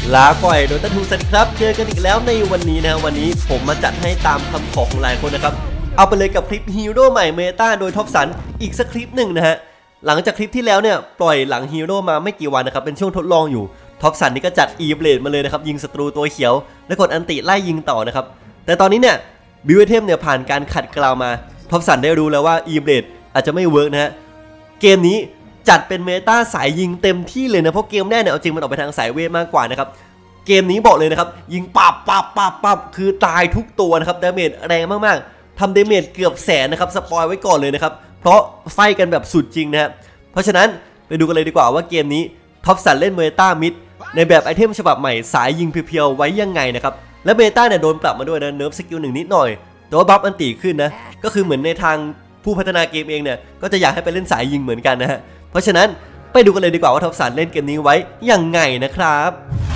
ลาก่อยโดยตันทูสันครับเจอกันอีกแล้วในวันนี้นะวันนี้ผมมาจัดให้ตามคำขอของหลายคนนะครับเอาไปเลยกับคลิปฮีโร่ใหม่เมตาโดยท็อปสันอีกสักคลิปหนึ่งนะฮะหลังจากคลิปที่แล้วเนี่ยปล่อยหลังฮีโร่มาไม่กี่วันนะครับเป็นช่วงทดลองอยู่ท็อปสันนี่ก็จัดอีเบลดมาเลยนะครับยิงศัตรูตัวเขียวแล้วกดอันติไล่ยิงต่อนะครับแต่ตอนนี้เนี่ยบิวเทมเนี่ยผ่านการขัดเกลามาท็อปสันได้รู้แล้วว่าอีเบลดอาจจะไม่เวิร์กนะฮะเกมนี้จัดเป็นเมตาสายยิงเต็มที่เลยนะเพราะเกมแรกเนี่ยเอาจริงมันออกไปทางสายเวทมากกว่านะครับเกมนี้บอกเลยนะครับยิงปับคือตายทุกตัวนะครับดาเมจแรงมากๆทำดาเมจเกือบแสนนะครับสปอยไว้ก่อนเลยนะครับเพราะไฟกันแบบสุดจริงนะฮะเพราะฉะนั้นไปดูกันเลยดีกว่าว่าเกมนี้ท็อปสันเล่นเมตามิดในแบบไอเทมฉบับใหม่สายยิงเพียวๆไว้ยังไงนะครับและเมตาเนี่ยโดนปรับมาด้วยนะเนิร์ฟสกิลหนึ่งนิดหน่อยแต่ว่าบัฟอันตีขึ้นนะก็คือเหมือนในทางผู้พัฒนาเกมเองเนี่ยก็จะอยากให้ไปเล่นสายยิงเหมือนกันนะฮะเพราะฉะนั้นไปดูกันเลยดีกว่าว่าท็อปสันเล่นเกมนี้ไว้ยังไงนะครับ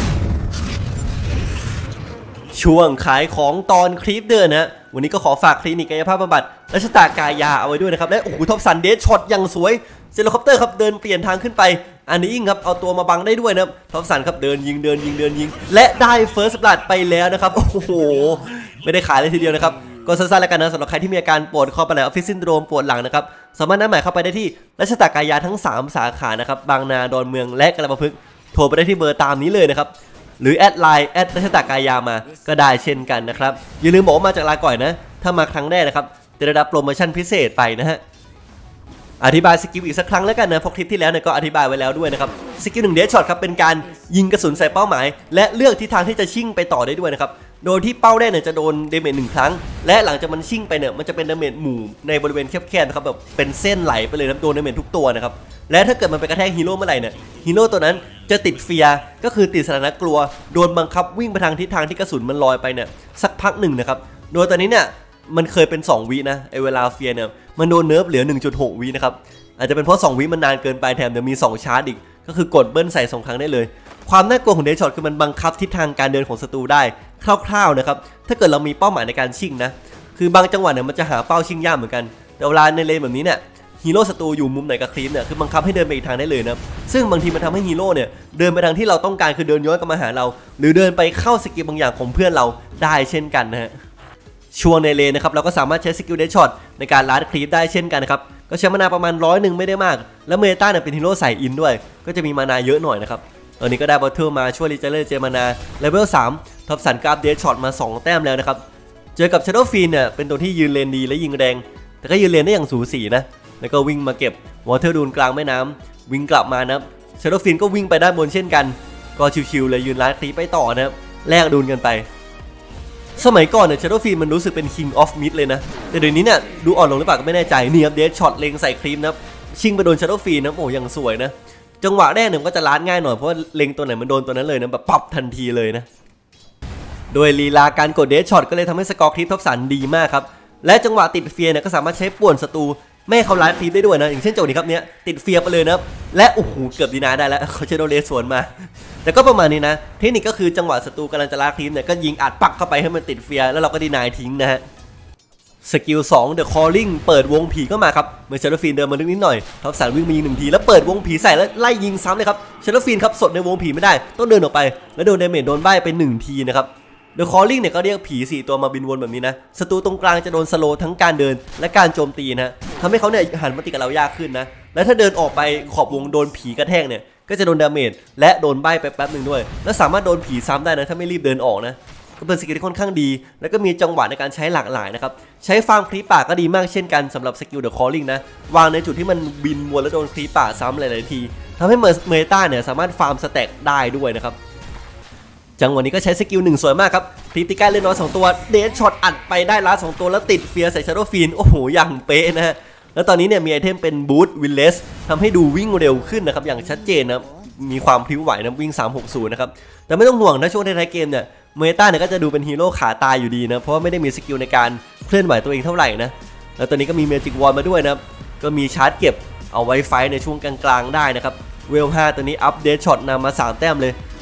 ช่วงขายของตอนคลิปเดินนะวันนี้ก็ขอฝากคลินิกกายภาพบำบัดและชะตากายาเอาไว้ด้วยนะครับและโอ้โหท็อปสันเดชช็อตอย่างสวยเซลคอปเตอร์ครับเดินเปลี่ยนทางขึ้นไปอันนี้ยิงครับเอาตัวมาบังได้ด้วยนะท็อปสันครับเดินยิงและได้เฟิร์สบลัดไปแล้วนะครับโอ้โหไม่ได้ขายเลยทีเดียวนะครับก็สั้นๆแล้วกันนะสำหรับใครที่มีอาการปวดคอปวดไหล่ออฟฟิศซินโดรมปวดหลังนะครับสามารถนัดหมายเข้าไปได้ที่รัชตากายาทั้ง3สาขานะครับบางนาดอนเมืองและกระพฤกษ์โทรไปได้ที่เบอร์ตามนี้เลยนะครับหรือแอดไลน์แอดรัชตากายามาก็ได้เช่นกันนะครับอย่าลืมบอกว่ามาจากลาก่อยนะถ้ามาครั้งแรกนะครับจะได้รับโปรโมชั่นพิเศษไปนะฮะอธิบายสกิลอีกสักครั้งแล้วกันนะเพราะคลิปที่แล้วเนี่ยก็อธิบายไว้แล้วด้วยนะครับสกิล1เดชช็อตครับเป็นการยิงกระสุนใส่เป้าหมายและเลือกทิศทางที่จะชิ่งไปต่อได้ด้วยนะครับโดยที่เป้าแรกเนี่ยจะโดนเดเมจ1ครั้งและหลังจากมันชิ่งไปเนี่ยมันจะเป็นเดเมจหมู่ในบริเวณแคบๆนะครับแบบเป็นเส้นไหลไปเลยนะโดนเดเมจทุกตัวนะครับและถ้าเกิดมันไปกระแทกฮีโร่เมื่อไหร่เนี่ยฮีโร่ตัวนั้นจะติดเฟียร์ก็คือติดสถานะกลัวโดนบังคับวิ่งไปทางทิศทางที่กระสุนมันลอยไปเนี่ยสักพักหนึ่งนะครับโดยตอนนี้เนี่ยมันเคยเป็น2วินะไอเวลาเฟียร์เนี่ยมันโดนเนิร์ฟเหลือ 1.6 วินะครับอาจจะเป็นเพราะ2วิมันนานเกินไปแถมเดี๋ยวมี2ชาร์จอีกก็คือกดเบิ้ลใส่2ครั้งได้เลยความน่ากลัวของเดชช็อตคือมันบังคับทิศทางการเดินของศัตรูได้คร่าวๆนะครับถ้าเกิดเรามีเป้าหมายในการชิ่งนะคือบางจังหวะเนี่ยมันจะหาเป้าชิ่งยากเหมือนกันแต่เวลาในเลนแบบนี้เนี่ยฮีโร่ศัตรูอยู่มุมไหนกับครีปเนี่ยคือบังคับให้เดินไปอีกทางได้เลยนะซึ่งบางทีมันทำให้ฮีโร่เนี่ยเดินไปทางที่เราต้องการคือเดินย้อนกลับมาหาเราหรือเดินไปเข้าสกิลบางอย่างของเพื่อนเราได้เช่นกันนะฮะช่วงในเลนนะครับเราก็สามารถใช้สกิลเดชช็อตในการลัดครีปได้เช่นกันนะครับก็ใช้มานาประมาณ100ไม่ได้มากแล้วเมตาเนี่ยเป็นฮีโร่ใส่อินด้วยก็จะมีมานาเยอะหน่อยนะครับตอนนี้ก็ได้บอทเทิลมาช่วยรีเจเนเรตเจมานาเลเวล3ท็อปสันกราฟเดชช็อตมา2แต้มแล้วนะครับเจอกับชาโดว์ฟีนเนี่ยเป็นตัวที่ยืนเลนดีและยิงแรงแต่ก็ยืนเลนได้อย่างสูสีนะแล้วก็วิ่งมาเก็บวอเตอร์ดูนกลางแม่น้ำวิ่งกลับมานะชาโดว์ฟีนก็วิ่งไปด้านบนเช่นกันก็ชิวๆเลยยืนไล่คลีไปต่อนะครับแลกดูนกันไปสมัยก่อนเนี่ยชาโดว์ฟีนมันรู้สึกเป็น King of Mid เลยนะแต่เดี๋ยวนี้เนี่ยดูอ่อนลงหรือเปล่าก็ไม่แน่ใจนี่ครับเดชช็อตเล็งใส่ครีมนะชิงไปโดนชาโดว์ฟีนนะโอ้ยังสวยนะจังหวะแรกเนี่ยก็จะล้านง่ายหน่อยเพราะว่าเล็งตัวไหนมันโดนตัวนั้นเลยนะแบบปับทันทีเลยนะโดยลีลาการกดเดชช็อตก็เลยทำให้สกอร์คลิปท็อปสันดีมากครับและจังหวะติดเฟียร์เนี่ยก็สามารถใช้ป่วนศัตรูไม่ให้เขาล้านคลิปได้ด้วยนะอย่างเช่นโจนี้ครับเนี้ยติดเฟียร์ไปเลยนะและโอ้โหเกือบดีนาได้แล้วเขาใช้โดเลสสวนมาแต่ก็ประมาณนี้นะเทคนิคก็คือจังหวะศัตรูกำลังจะล้านคลิปเนี่ยก็ยิงอัดปักเข้าไปให้มันติดเฟียร์แล้วเราก็ดีนายทิ้งนะฮะสกิล2 The Calling เปิดวงผีก็มาครับเมื่อชาโดว์ฟีนเดินมานิดหน่อยท็อปสันวิ่งมายิง1ทีแล้วเปิดวงผีใส่แล้วไล่ยิงซ้ำเลยครับชาโดว์ฟีนครับสดในวงผีไม่ได้ต้องเดินออกไปแล้วโดนเดเมจโดนใบ้ไป1ทีนะครับ The Calling เนี่ยก็เรียกผี4ตัวมาบินวนแบบนี้นะศัตรูตรงกลางจะโดนสโลทั้งการเดินและการโจมตีนะทำให้เขาเนี่ยหันมาตีกับเรายากขึ้นนะและถ้าเดินออกไปขอบวงโดนผีกระแทกเนี่ยก็จะโดนดาเมจและโดนใบ้ไปแป๊บหนึ่งด้วยและสามารถโดนผีซ้ำได้นะถ้าไม่รีบเดินออกนะก็เป็นสกิลที่ค่อนข้างดีแล้วก็มีจังหวะในการใช้หลากหลายนะครับใช้ฟาร์มคลีปป่าก็ดีมากเช่นกันสำหรับสกิล The Calling นะวางในจุดที่มันบินวนแล้วโดนคลีปป่าซ้ำหลายๆทีทำให้เมตาเนี่ยสามารถฟาร์มสแต็กได้ด้วยนะครับจังหวะนี้ก็ใช้สกิล1สวยมากครับคลิปที่ใกล้เล่นน้อย2ตัวเดชช็อตอัดไปได้ล้า2ตัวแล้วติดเฟียร์ใส่ชาโดว์ฟีนโอ้โหอย่างเป๊ะนะฮะแล้วตอนนี้เนี่ยมีไอเทมเป็นบูทวิลเลสทำให้ดูวิ่งเร็วขึ้นนะครับอย่างชัดเจนนะมีความพลิ้วไหวนะวิ่ง360นะครับแต่ไม่ต้องห่วงถ้าช่วงท้ายเกมเนี่ยเมตาเนี่ยก็จะดูเป็นฮีโร่ขาตายอยู่ดีนะเพราะว่าไม่ได้มีสกิลในการเคลื่อนไหวตัวเองเท่าไหร่นะแล้วตอนนี้ก็มีเมจิกวอลมาด้วยนะก็มีชาร์จเก็บเอาไว้ไฟในช่วงกลางๆได้นะครับเวล5ตัวนี้อัปเดตช็อตนำมา3แต้มเลย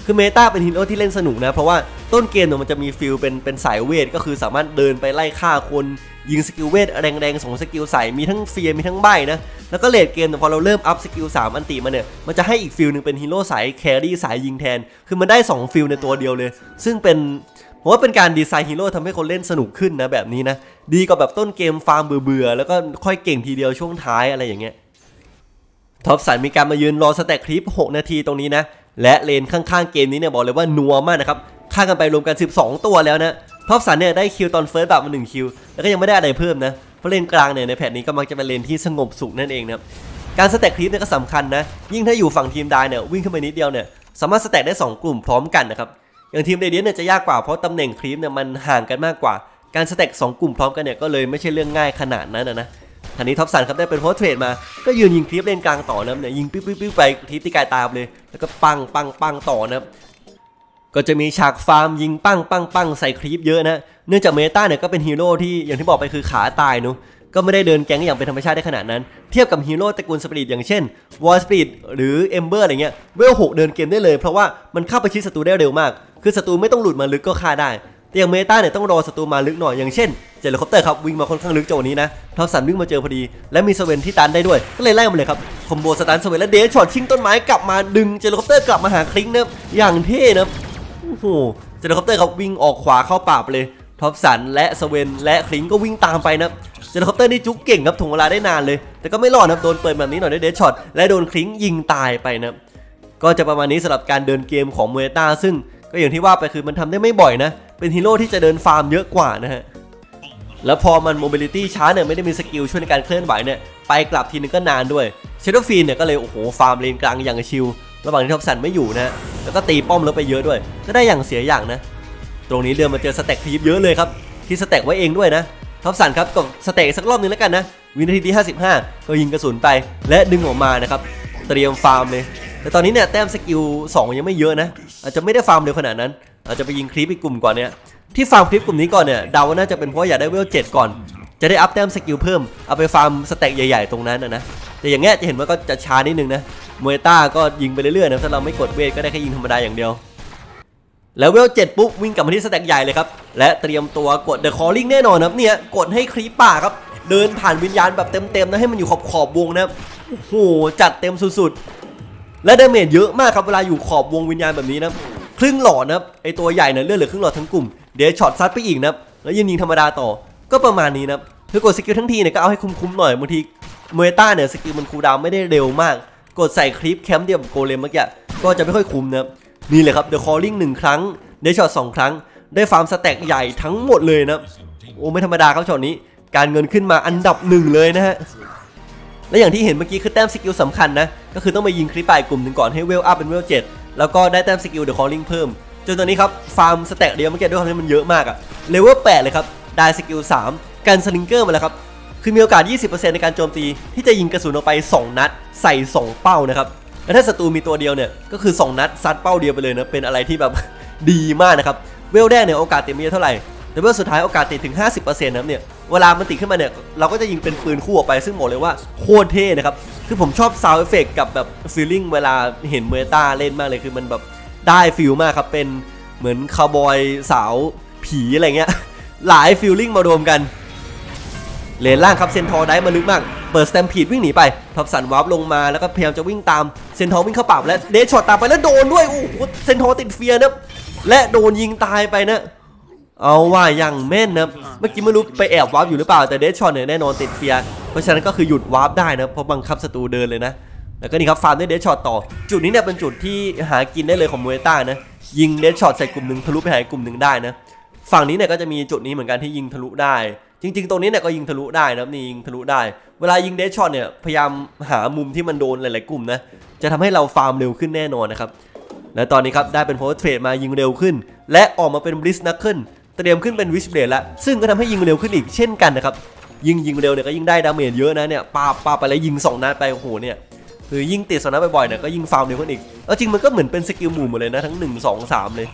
คือเมตาเป็นฮีโร่ที่เล่นสนุกนะเพราะว่าต้นเกมเนี่ยมันจะมีฟิลเป็นสายเวทก็คือสามารถเดินไปไล่ฆ่าคนยิงสกิลเวทแรงๆ2สกิลใส่มีทั้งเฟียร์มีทั้งใบนะแล้วก็เลดเกมพอเราเริ่มอัพสกิล3อันติมาเนี่ยมันจะให้อีกฟิลนึงเป็นฮีโร่สายแครี่สายยิงแทนคือมันได้2ฟิลในตัวเดียวเลยซึ่งผมว่าเป็นการดีไซน์ฮีโร่ทำให้คนเล่นสนุกขึ้นนะแบบนี้นะดีกว่าแบบต้นเกมฟาร์มเบื่อแล้วก็ค่อยเก่งทีเดียวช่วงท้ายอะไรอย่างเงี้ยท็อปสันมีการมายืนรอสแต็กคลิป6นาทีตรงนี้นะและเลนข้างๆเกมนี้เนี่ยบอกเลยว่านัวมากนะครับฆ่ากันไปรวมกัน12ตัวแล้วนะท็อปสันเนี่ยได้คิวตอนเฟิร์สบัตมา1คิวแล้วก็ยังไม่ได้อะไรเพิ่มนะเพราะเลนกลางเนี่ยในแพทนี้ก็มักจะเป็นเลนที่สงบสุขนั่นเองนะการสแต็กคลิปเนี่ยก็สำคัญนะยิ่งถ้าอยู่ฝั่งทีมได้เนี่ยวิ่งขึ้นไปนิดเดียวเนี่ยสามารถสแต็กได้2กลุ่มพร้อมกันนะครับอย่างทีมเรเดียนเนี่ยจะยากกว่าเพราะตำแหน่งคลิปเนี่ยมันห่างกันมากกว่าการสแต็ก2กลุ่มพร้อมกันเนี่ยก็เลยไม่ใช่เรื่องง่ายขนาดนั้นนะทีนี้ท็อปสันครับได้เป็นโพสเทรดมาก็ยืนยิงคลิปเลนกลางต่อนะเนี่ยยิงปิ๊บไปคลิปที่กายตามเลยแล้วก็ปังต่อนะก็จะมีฉากฟาร์มยิงปังใส่คลิปเยอะนะเนื่องจากเมตาเนี่ยก็เป็นฮีโร่ที่อย่างที่บอกไปคือขาตายเนาะก็ไม่ได้เดินแก๊งอย่างเป็นธรรมชาติได้ขนาดนั้นเทียบกับฮีโร่ตระกูลสปิริตอย่างเช่นวอลสปิริตหรือเอมเบอร์อะไรเงี้ยเวล6เดินเกมได้เลยเพราะว่ามันเข้าไปชิดศัตรูได้เร็วมากคือศัตรูไม่ต้องหลุดมาลึกก็ฆ่าได้แต่อย่างเมตาเนี่ยต้องรอศัตรูมาลึกหน่อยอย่างเช่นเจลิคอปเตอร์ครับวิ่งมาค่อนข้างลึกจังหวะนี้นะท็อปสันวิ่งมาเจอพอดีและมีสเวนที่ตันได้ด้วยก็เลยไล่มาเลยครับคอมโบสตันสเวนและเดชช็อตชิงต้นไม้กลับมาดึงเจลิคอปเตอร์กลับมาหาคลิงนะอย่างเท่นะโอ้โหเจลิคอปเตอร์ครับวิ่งออกขวาเข้าป่าไปเลยท็อปสันและสเวนและคลิงก็วิ่งตามไปนะเจลิคอปเตอร์นี่จุกเก่งครับถ่วงเวลาได้นานเลยแต่ก็ไม่รอดนะโดนเปิดแบบนี้หน่อยได้เดชช็อตและโดนคลิงยิงตายไปนะก็จะประมาณนี้สำหรับการเดินเกมของเมตาซึ่งก็อย่างที่ว่าไปคือมันทำได้ไม่บ่อยนะเป็นฮีโร่ที่จะเดินฟาร์มเยอะกว่านะฮะแล้วพอมันโมบิลิตี้ช้าเนี่ยไม่ได้มีสกิลช่วยในการเคลื่อนไหวเนี่ยไปกลับทีนึงก็นานด้วยเชโดว์ฟีนเนี่ยก็เลยโอ้โหฟาร์มเลนกลางอย่างชิลระหว่างที่ท็อปสันไม่อยู่นะแล้วก็ตีป้อมแล้วไปเยอะด้วยก็ได้อย่างเสียอย่างนะตรงนี้เดินมาเจอสแต็กทีฟเยอะเลยครับที่สแต็กไว้เองด้วยนะท็อปสันครับกับสแต็กสักรอบนึงแล้วกันนะวินาทีที่55ก็ยิงกระสุนไปและดึงออกมานะครับเตรียมฟาร์มเลยแต่ตอนนี้เนี่ยแต้มสกิล2ยังไม่เยอะนะอาจจะไม่ได้ฟาร์มเร็วขนาดนั้นอาจจะไปยิงคลิปอีกกลุ่มก่อนเนี่ยที่ฟาร์มคลิปกลุ่มนี้ก่อนเนี่ยเดาว่าน่าจะเป็นเพราะอยากได้เวล7ก่อนจะได้อัพแต้มสกิลเพิ่มเอาไปฟาร์มสแต็กใหญ่ๆตรงนั้นนะแต่อย่างเงี้ยจะเห็นว่าก็จะช้านิดนึงนะเมตาก็ยิงไปเรื่อยๆนะถ้าเราไม่กดเวทก็ได้แค่ยิงธรรมดาอย่างเดียวแล้วเวล7ปุ๊บวิ่งกลับมาที่สแต็กใหญ่เลยครับและเตรียมตัวกดเดอะคอลลิ่งแน่นอนครับเนี่ยกดให้คลิปป่าครับเดินผ่านวิญญาณแบบเต็มๆนะให้มันอยู่ขอบวงนะโอ้โหจัดเต็มสุดๆและดาเมจเยอะมากครับเวลาอยู่ขอบวงวิญญาณแบบนี้นะครึ่งหลอดนะไอตัวใหญ่เนี่ยเลือดเหลือครึ่งหลอดทั้งกลุ่มเดี๋ยวช็อตซัดไปอีกนะแล้วยิงธรรมดาต่อก็ประมาณนี้นะคือกดสกิลทั้งทีเนี่ยก็เอาให้คุ้มๆหน่อยบางทีเมตาเนี่ยสกิลมันคูลดาวน์ไม่ได้เร็วมากกดใส่คลิปแคมป์เดียวกับโกเลมเมื่อกี้ก็จะไม่ค่อยคุ้มนะนี่เลยครับเดอะคอลลิ่ง1ครั้งเดชช็อต2ครั้งได้ฟาร์มสแต็กใหญ่ทั้งหมดเลยนะโอ้ไม่ธรรมดาครับช็อตนี้การเงินขึ้นมาอันดับ1เลยนะฮะและอย่างที่เห็นเมื่อกี้คือแต้มสกิลสำคัญนะก็คือต้องไปยิงคลิปไปกลุ่มหนึ่งก่อนให้เวลอัพเป็นเวล7แล้วก็ได้แต้มสกิลเดอะคอลลิ่งเพิ่มจนตอนนี้ครับฟาร์มสแต็กเดียวเมื่อกี้ด้วยความที่มันเยอะมากอะเลเวล8เลยครับได้สกิล3กันสลิงเกอร์มาแล้วครับคือมีโอกาส 20% ในการโจมตีที่จะยิงกระสุนออกไป2นัดใส่2เป้านะครับและถ้าศัตรูมีตัวเดียวเนี่ยก็คือ2นัดซัดเป้าเดียวไปเลยนะเป็นอะไรที่แบบ ดีมากนะครับเวลแรกเนี่ยโอกาสติดไม่เยอะเท่าไหร่แต่เวลสุดท้ายโอกาสติดถึง 50% นะครับเนี่ยเวลามันติดขึ้นมาเนี่ยเราก็จะยิงเป็นปืนคู่ออกไปซึ่งบอกเลยว่าโคตรเท่นะครับคือผมชอบซาวด์เอฟเฟกต์กับแบบฟีลลิ่งเวลาเห็นเมตาเล่นมากเลยคือมันแบบได้ฟีลมากครับเป็นเหมือนคาวบอยสาวผีอะไรเงี้ยหลายฟีลลิ่งมารวมกันเลนล่างครับเซนทอร์ได้มาลึกมากเปิดสแตมพีดวิ่งหนีไปท็อปสันวาร์ปลงมาแล้วก็พยายามจะวิ่งตามเซนทอร์วิ่งเข้าป่าและเดชช็อตตามไปแล้วโดนด้วยโอ้โหเซนทอร์ติดเฟียร์นะและโดนยิงตายไปนะเอาว่าอย่างแม่นนะเมื่อกี้ไม่รู้ไปแอบวาร์ปอยู่หรือเปล่าแต่เดชช็อตเนี่ยแน่นอนติดเฟียร์เพราะฉะนั้นก็คือหยุดวาร์ปได้นะเพราะบังคับศัตรูเดินเลยนะแล้วก็นี่ครับฟาร์มด้วยเดชช็อตต่อจุดนี้เนี่ยเป็นจุดที่หากินได้เลยของเมตานะยิงเดชช็อตใส่กลุ่มหนึ่งทะลุไปหากลุ่มหนึ่งได้นะฝั่งนี้เนี่ยก็จะมีจุดนี้เหมือนกันที่ยิงทะลุได้จริงๆตรงนี้เนี่ยก็ยิงทะลุได้นะนี่ยิงทะลุได้เวลายิงเดชช็อตเนี่ยพยายามหามุมที่มันโดนหลายๆกลุ่มนะจะทำให้เราฟาร์มเร็วขึ้นแน่นอนนะครับและตอนนี้ครับได้เป็นโพสเทรดมายิงเร็วขึ้นและออกมาเป็นบลิสนักขึ้นเตรียมขึ้นเป็นวิชเบลดแล้วซึ่งก็ทำให้ยิงเร็วขึ้นอีกเช่นกันนะครับยิงเร็วเนี่ยก็ยิ่งได้ดาเมจเยอะนะเนี่ยปาไปแล้วยิง2นัดไปโอ้โหเนี่ยคือยิ่งติด2นัดบ่อยๆเนี่ยก็ยิ่งฟาร์มเร็วขึ้นอีกจริงมันก็เหมือนเป็นสกิลหมู่หมดเลยนะทั้ง1 2 3เลย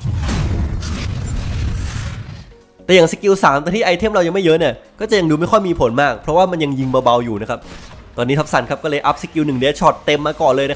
แต่อย่างสกิล3แต่ที่ไอเทมเรายังไม่เยอะเนี่ยก็จะยังดูไม่ค่อยมีผลมากเพราะว่ามันยังยิงเบาๆอยู่นะครับตอนนี้ท็อปสันครับก็เลยอัพสกิล1เดชช็อตเต็มมาก่อนเลยนะครับ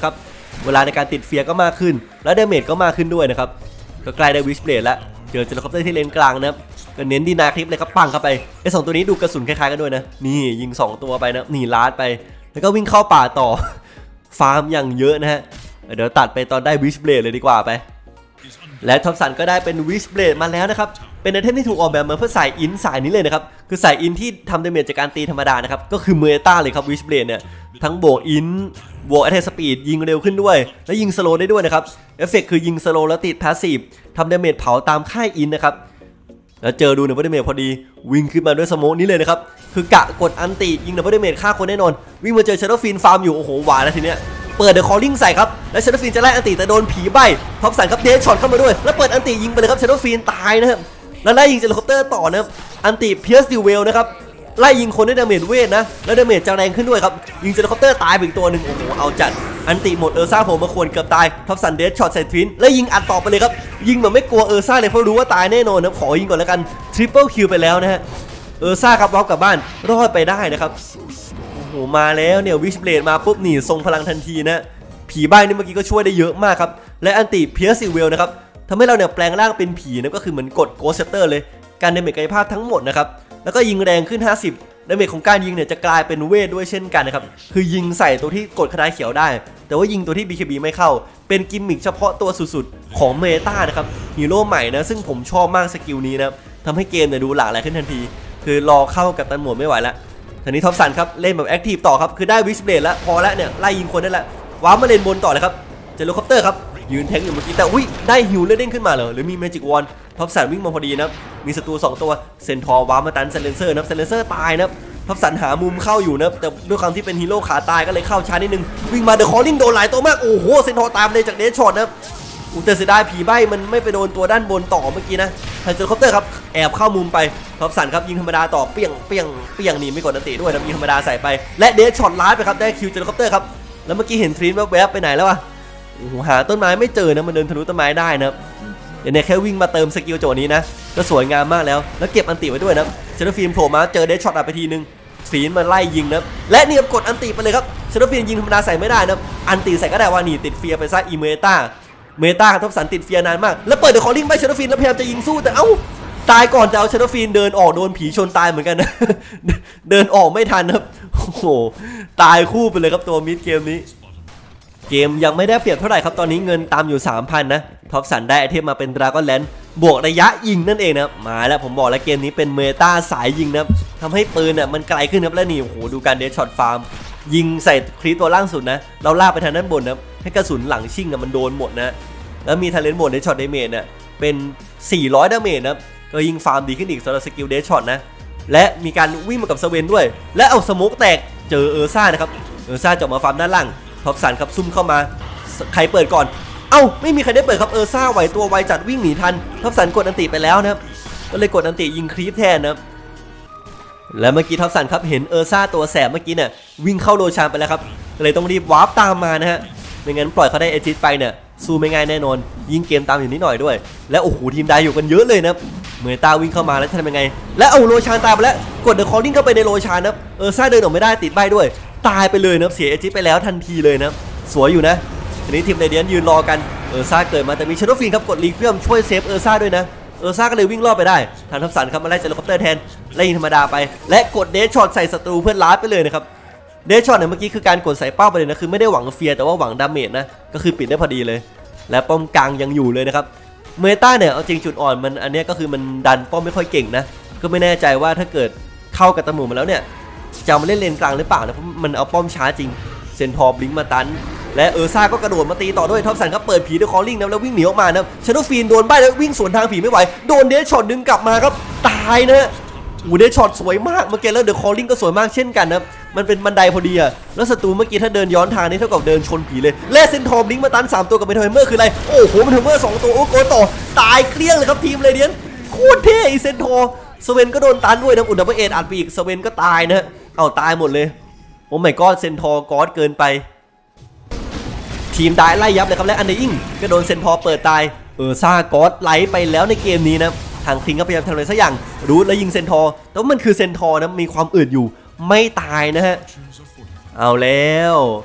เวลาในการติดเฟียร์ก็มากขึ้นแล้วดาเมจก็มากขึ้นด้วยนะครับก็ใกล้ได้วิชเบลดแล้วเจอเจลคอปเตอร์ที่เลนกลางนะครับก็เน้นดีนาคลิปเลยครับปังเข้าไปไอ้2ตัวนี้ดูกระสุนคล้ายๆกันด้วยนะนี่ยิง2ตัวไปนะนี่ลาดไปแล้วก็วิ่งเข้าป่าต่อฟาร์มอย่างเยอะนะฮะเดี๋ยวตัดไปตอนได้วิชเบลดเลยดีกว่าไปและท็อปสันก็ได้เป็นวิชเบลดมาแล้วนะครับเป็นไอเทมที่ถูกออกแบบมาเพื่อสายอินสายนี้เลยนะครับคือสายอินที่ทำดาเมจจากการตีธรรมดานะครับก็คือเมตาเลยครับวิชเบลดเนี่ยทั้งโบกอินบวกแอทแทคสปีดยิงเร็วขึ้นด้วยและยิงสโลว์ได้ด้วยนะครับเอฟเฟกต์คือยิงสโลว์แล้วติดพาสซีฟทำดาเมจเผาตามค่ายอินนะครับแล้วเจอดูเนเวอร์เดเมจพอดีวิ่งขึ้นมาด้วยสโมกนี้เลยนะครับคือกะกดอันติยิงเนเวอร์เดเมจฆ่าคนแน่นอนวิ่งมาเจอชาร์ลฟินฟาร์มอยู่โอ้โหหวานแล้วทีเนี้ยเปิดเดอะคอลลิ่งใส่ครับแล้วชาร์ลฟินจะไล่อันติแต่โดนผีใบท็อปสันครับเดชช็อตเข้ามาด้วยแล้วเปิดอันติยิงไปเลยครับชาร์ลฟินตายนะครับแล้วไล่ยิงเจลคอปเตอร์ต่อนะครับอันติเพียร์สดิวเวลนะครับไล่ยิงคนด้วยดาเมจเวทนะแล้วดาเมจจะแรงขึ้นด้วยครับยิงเจลคอปเตอร์ตายไปอีกตัวหนึ่งโอ้โหเอาจัดอันติหมดซ่าผมมาควรเกือบตายท็อปสันเดชช็อตใส่ทวินแล้วยิงอัดต่อไปเลยครับยิงแบบไม่กลัวซ่าเลยเพราะรู้ว่าตายแน่นอนนะขอยิงก่อนแล้วกันทริปเปิลคิวไปแล้วนะฮะซ่าครับวอล์กกลับบ้านรอดไปได้นะครับโอ้โหมาแล้วเนี่ยวิชเบลดมาปุ๊บหนีทรงพลังทันทีนะผีใบ้นี่เมื่อกี้ก็ช่วยได้เยอะมากครับและอันติเพียร์ซิเวลนะครับทำให้เราเนี่ยแปลงร่างเป็นผีนะก็คือเหมือนกดโกสเตอร์เลยการดาเมจกายภาพทั้งหมดนะครับแล้วก็ยิงแรงขึ้น50ดาเมจของการยิงเนี่ยจะกลายเป็นเวทด้วยเช่นกันนะครับคือยิงใส่ตัวที่กดคาถาเขียวได้แต่ว่ายิงตัวที่ BKB ไม่เข้าเป็นกิมมิคเฉพาะตัวสุดๆของเมตานะครับฮีโร่ใหม่นะซึ่งผมชอบมากสกิลนี้นะทำให้เกมเนี่ยดูหลากหลายขึ้นทันทีคือรอเข้ากับตันหมวดไม่ไหวแล้วทีนี้ท็อปสันครับเล่นแบบแอคทีฟต่อครับคือได้วิชเบลดแล้วพอแล้วเนี่ยไล่ยิงคนได้แล้วว้ามาเลนบนต่อเลยครับเจลคอปเตอร์ครับยืนแทงอยู่เมื่อกี้แต่อุ้ยได้ฮิวเลือดเด้งขึ้นมาเหรอหรือมีเมจิกวอนท็อปสันวิ่งมาพอดีนะมีศัตรู2ตัวเซนทอร์ว้ามาตันเซเลนเซอร์นะเซเลนเซอร์ตายนะท็อปสันหามุมเข้าอยู่นะแต่ด้วยความที่เป็นฮีโร่ขาตายก็เลยเข้าช้านิดนึงวิ่งมาเดอะคอลลิ่งโดนหลายตัวมากโอ้โหเซนทอร์ตามเลยจากเดชช็อตนะแต่เสียดายผีใบ้มันไม่ไปโดนตัวด้านบนต่อเมื่อกี้นะไฮเจอร์คอปเตอร์ครับแอบเข้ามุมไปท็อปสันครับยิงธรรมดาต่อเปี้ยงเปี้ยงเปี้ยงนี่ไม่กดอันติด้วยนะยิงธรรมดาใส่ไปและเดชช็อตล้านไปครับได้คิวเจอร์คอปเตอร์ครับแล้วเมื่อกี้เห็นทรีนแวบๆไปไหนแล้ววะหาต้นไม้ไม่เจอนะมันเดินทะลุต้นไม้ได้นะเดี๋ยวเนี่ยแค่วิ่งมาเติมสกิลโจนี้นะก็สวยงามมากแล้วเก็บอันติไว้ด้วยนะเชลฟิล์มโผล่มาเจอเดชช็อตไปทีนึงฟีนมาไล่ยิงนะและนี่กดอันติไปเลยครับเชลฟิล์มยิงธรรมดาใส่ไม่ได้นะอันติใส่ก็ได้ว่านี่ติดเฟียไปซะอีเมตาท็อปสันติดเฟียนานมากแล้วเปิดเดอะคอลลิ่งไปเชลฟิล์มแล้วพยายามจะยิงสู้แต่เอ้าตายก่อนจะเอาเชลฟิล์มเดินออกโดนผีชนตายเหมือนกันนะ เดินออกไม่ทันครับโอ้โหตายคู่ไปเลยครับตัวมิดเกมนี้เกมยังไม่ได้เปรียบเท่าไหร่ครับตอนนี้เงินตามอยู่ 3,000 นะท็อปสันได้ไอเทมมาเป็นดราก้อนแลนด์บวกระยะยิงนั่นเองนะมาแล้วผมบอกแล้วเกมนี้เป็นเมตาสายยิงนะทำให้ปืนเนี่ยมันไกลขึ้นครับแล้วนี่โอ้โหดูการเดชช็อตฟาร์มยิงใส่คลิปตัวล่างสุดนะเราลากไปทางด้านบนนะให้กระสุนหลังชิ่งมันโดนหมดนะแล้วมีทาเลนต์โหมดเดชช็อตเดเมจเนี่ยเป็น400ดาเมจนะก็ยิงฟาร์มดีขึ้นอีกสำหรับสกิลเดชช็อตนะและมีการวิ่งมากับสเวนด้วยและเอาสโมกแตกเจอซ่านะครับซ่าจะมาฟาร์มด้านล่างท็อปสันครับซุ่มเข้ามาใครเปิดก่อนเอ้าไม่มีใครได้เปิดครับซ่าไหวตัวไวจัดวิ่งหนีทันท็อปสันกดอันติไปแล้วนะครับก็เลยกดอันติยิงครีปแทนนะครับและเมื่อกี้ท็อปสันครับเห็นซ่าตัวแสบเมื่อกี้เนี่ยวิ่งเข้าโลชานไปแล้วครับเลยต้องรีบวาร์ปตามมานะฮะไม่งั้นปล่อยเขาได้เอจิตไปเนี่ยสู้ไม่ง่ายแน่นอนยิงเกมตามอยู่นิดหน่อยด้วยและโอ้โหทีมได้อยู่กันเยอะเลยนะเมตาวิ่งเข้ามาแล้วทำยังไงและเอาโลชานตามไปแล้วกดเดอะคอลลิ่งเข้าไปในโลชานนะซ่าเดินออกไม่ได้ติดใบด้วยตายไปเลยนะเสียเอจิตไปแล้วทันทีเลยนะสวยอยู่นะทีนี้ทีมเรเดียนยืนรอกันซ่าเกิดมาแต่มีชาร์ลฟินครับกดรีเควียมช่วยเซฟซ่าด้วยนะซ่าก็เลยวิ่งรอบไปได้ทางท็อปสันครับมาไล่เจลคอปเตอร์แทนไล่ยิงธรรมดาไปและกดเดชช็อตใส่ศัตรูเพื่อนล้าไปเลยนะครับเดชช็อตเนี่ยเมื่อกี้คือการกดใส่เป้าไปเลยนะคือไม่ได้หวังเฟียร์แต่ว่าหวังดาเมจนะก็คือปิดได้พอดีเลยและป้อมกลางยังอยู่เลยนะครับเมตาเนี่ยเอาจริงจุดอ่อนมันอันนี้ก็คือมันดันป้อมไม่ค่อยเก่งนะก็ไม่แน่ใจว่าถ้าเกิดเข้ากับตะหมูมาแล้วเนี่ยจะมาเล่นเลนกลางหรือเปล่านะเพราะมันเอาป้อมช้าจริงเซนทอร์บลิงมาตันและซ่าก็กระโดดมาตีต่อด้วยท็อปสันก็เปิดผีด้วยคอลลิ่งนะแล้ววิ่งหนีออกมานะชาร์ลฟินโดนใบแล้ววิ่งสวนทางผีไม่ไหวโดนเดชช็อตดึงกลับมาครับตายนะเดชช็อตสวยมากเมื่อกี้แล้วเดอะคอลลิ่งก็สวยมากเช่นกันนะมันเป็นบันไดพอดีอะแล้วศัตรูเมื่อกี้ถ้าเดินย้อนทางนี่เท่ากับเดินชนผีเลยและเซนทอร์บลิงมาตัน3ตัวกับเมทัลเมอร์คืออะไรโอ้โหเมทัลเมอร์2ตัวโอ้โหต่อตายเกลี้ยงเลยครับทีมเรเดียนโคตรเท่ไอเซนทอร์สเวนก็โดนตันด้วยนะอุลตร้าเอทอัดไปอีกสเวนก็ตายนะเอาตายหมดเลยโอ้ไม่ก็เซนทอร์กอดเกินไปทีมได้ไล่ยับเลยครับและอันเดอร์อิงก็โดนเซนทอร์เปิดตายซ่ากอดไล่ไปแล้วในเกมนี้นะทางคิงก็พยายามทำอะไรสักอย่างรู้แล้วยิงเซนทอร์แต่ว่ามันคือเซนทอร์นะมีความอืดอยู่ไม่ตายนะฮะเอาแล้ว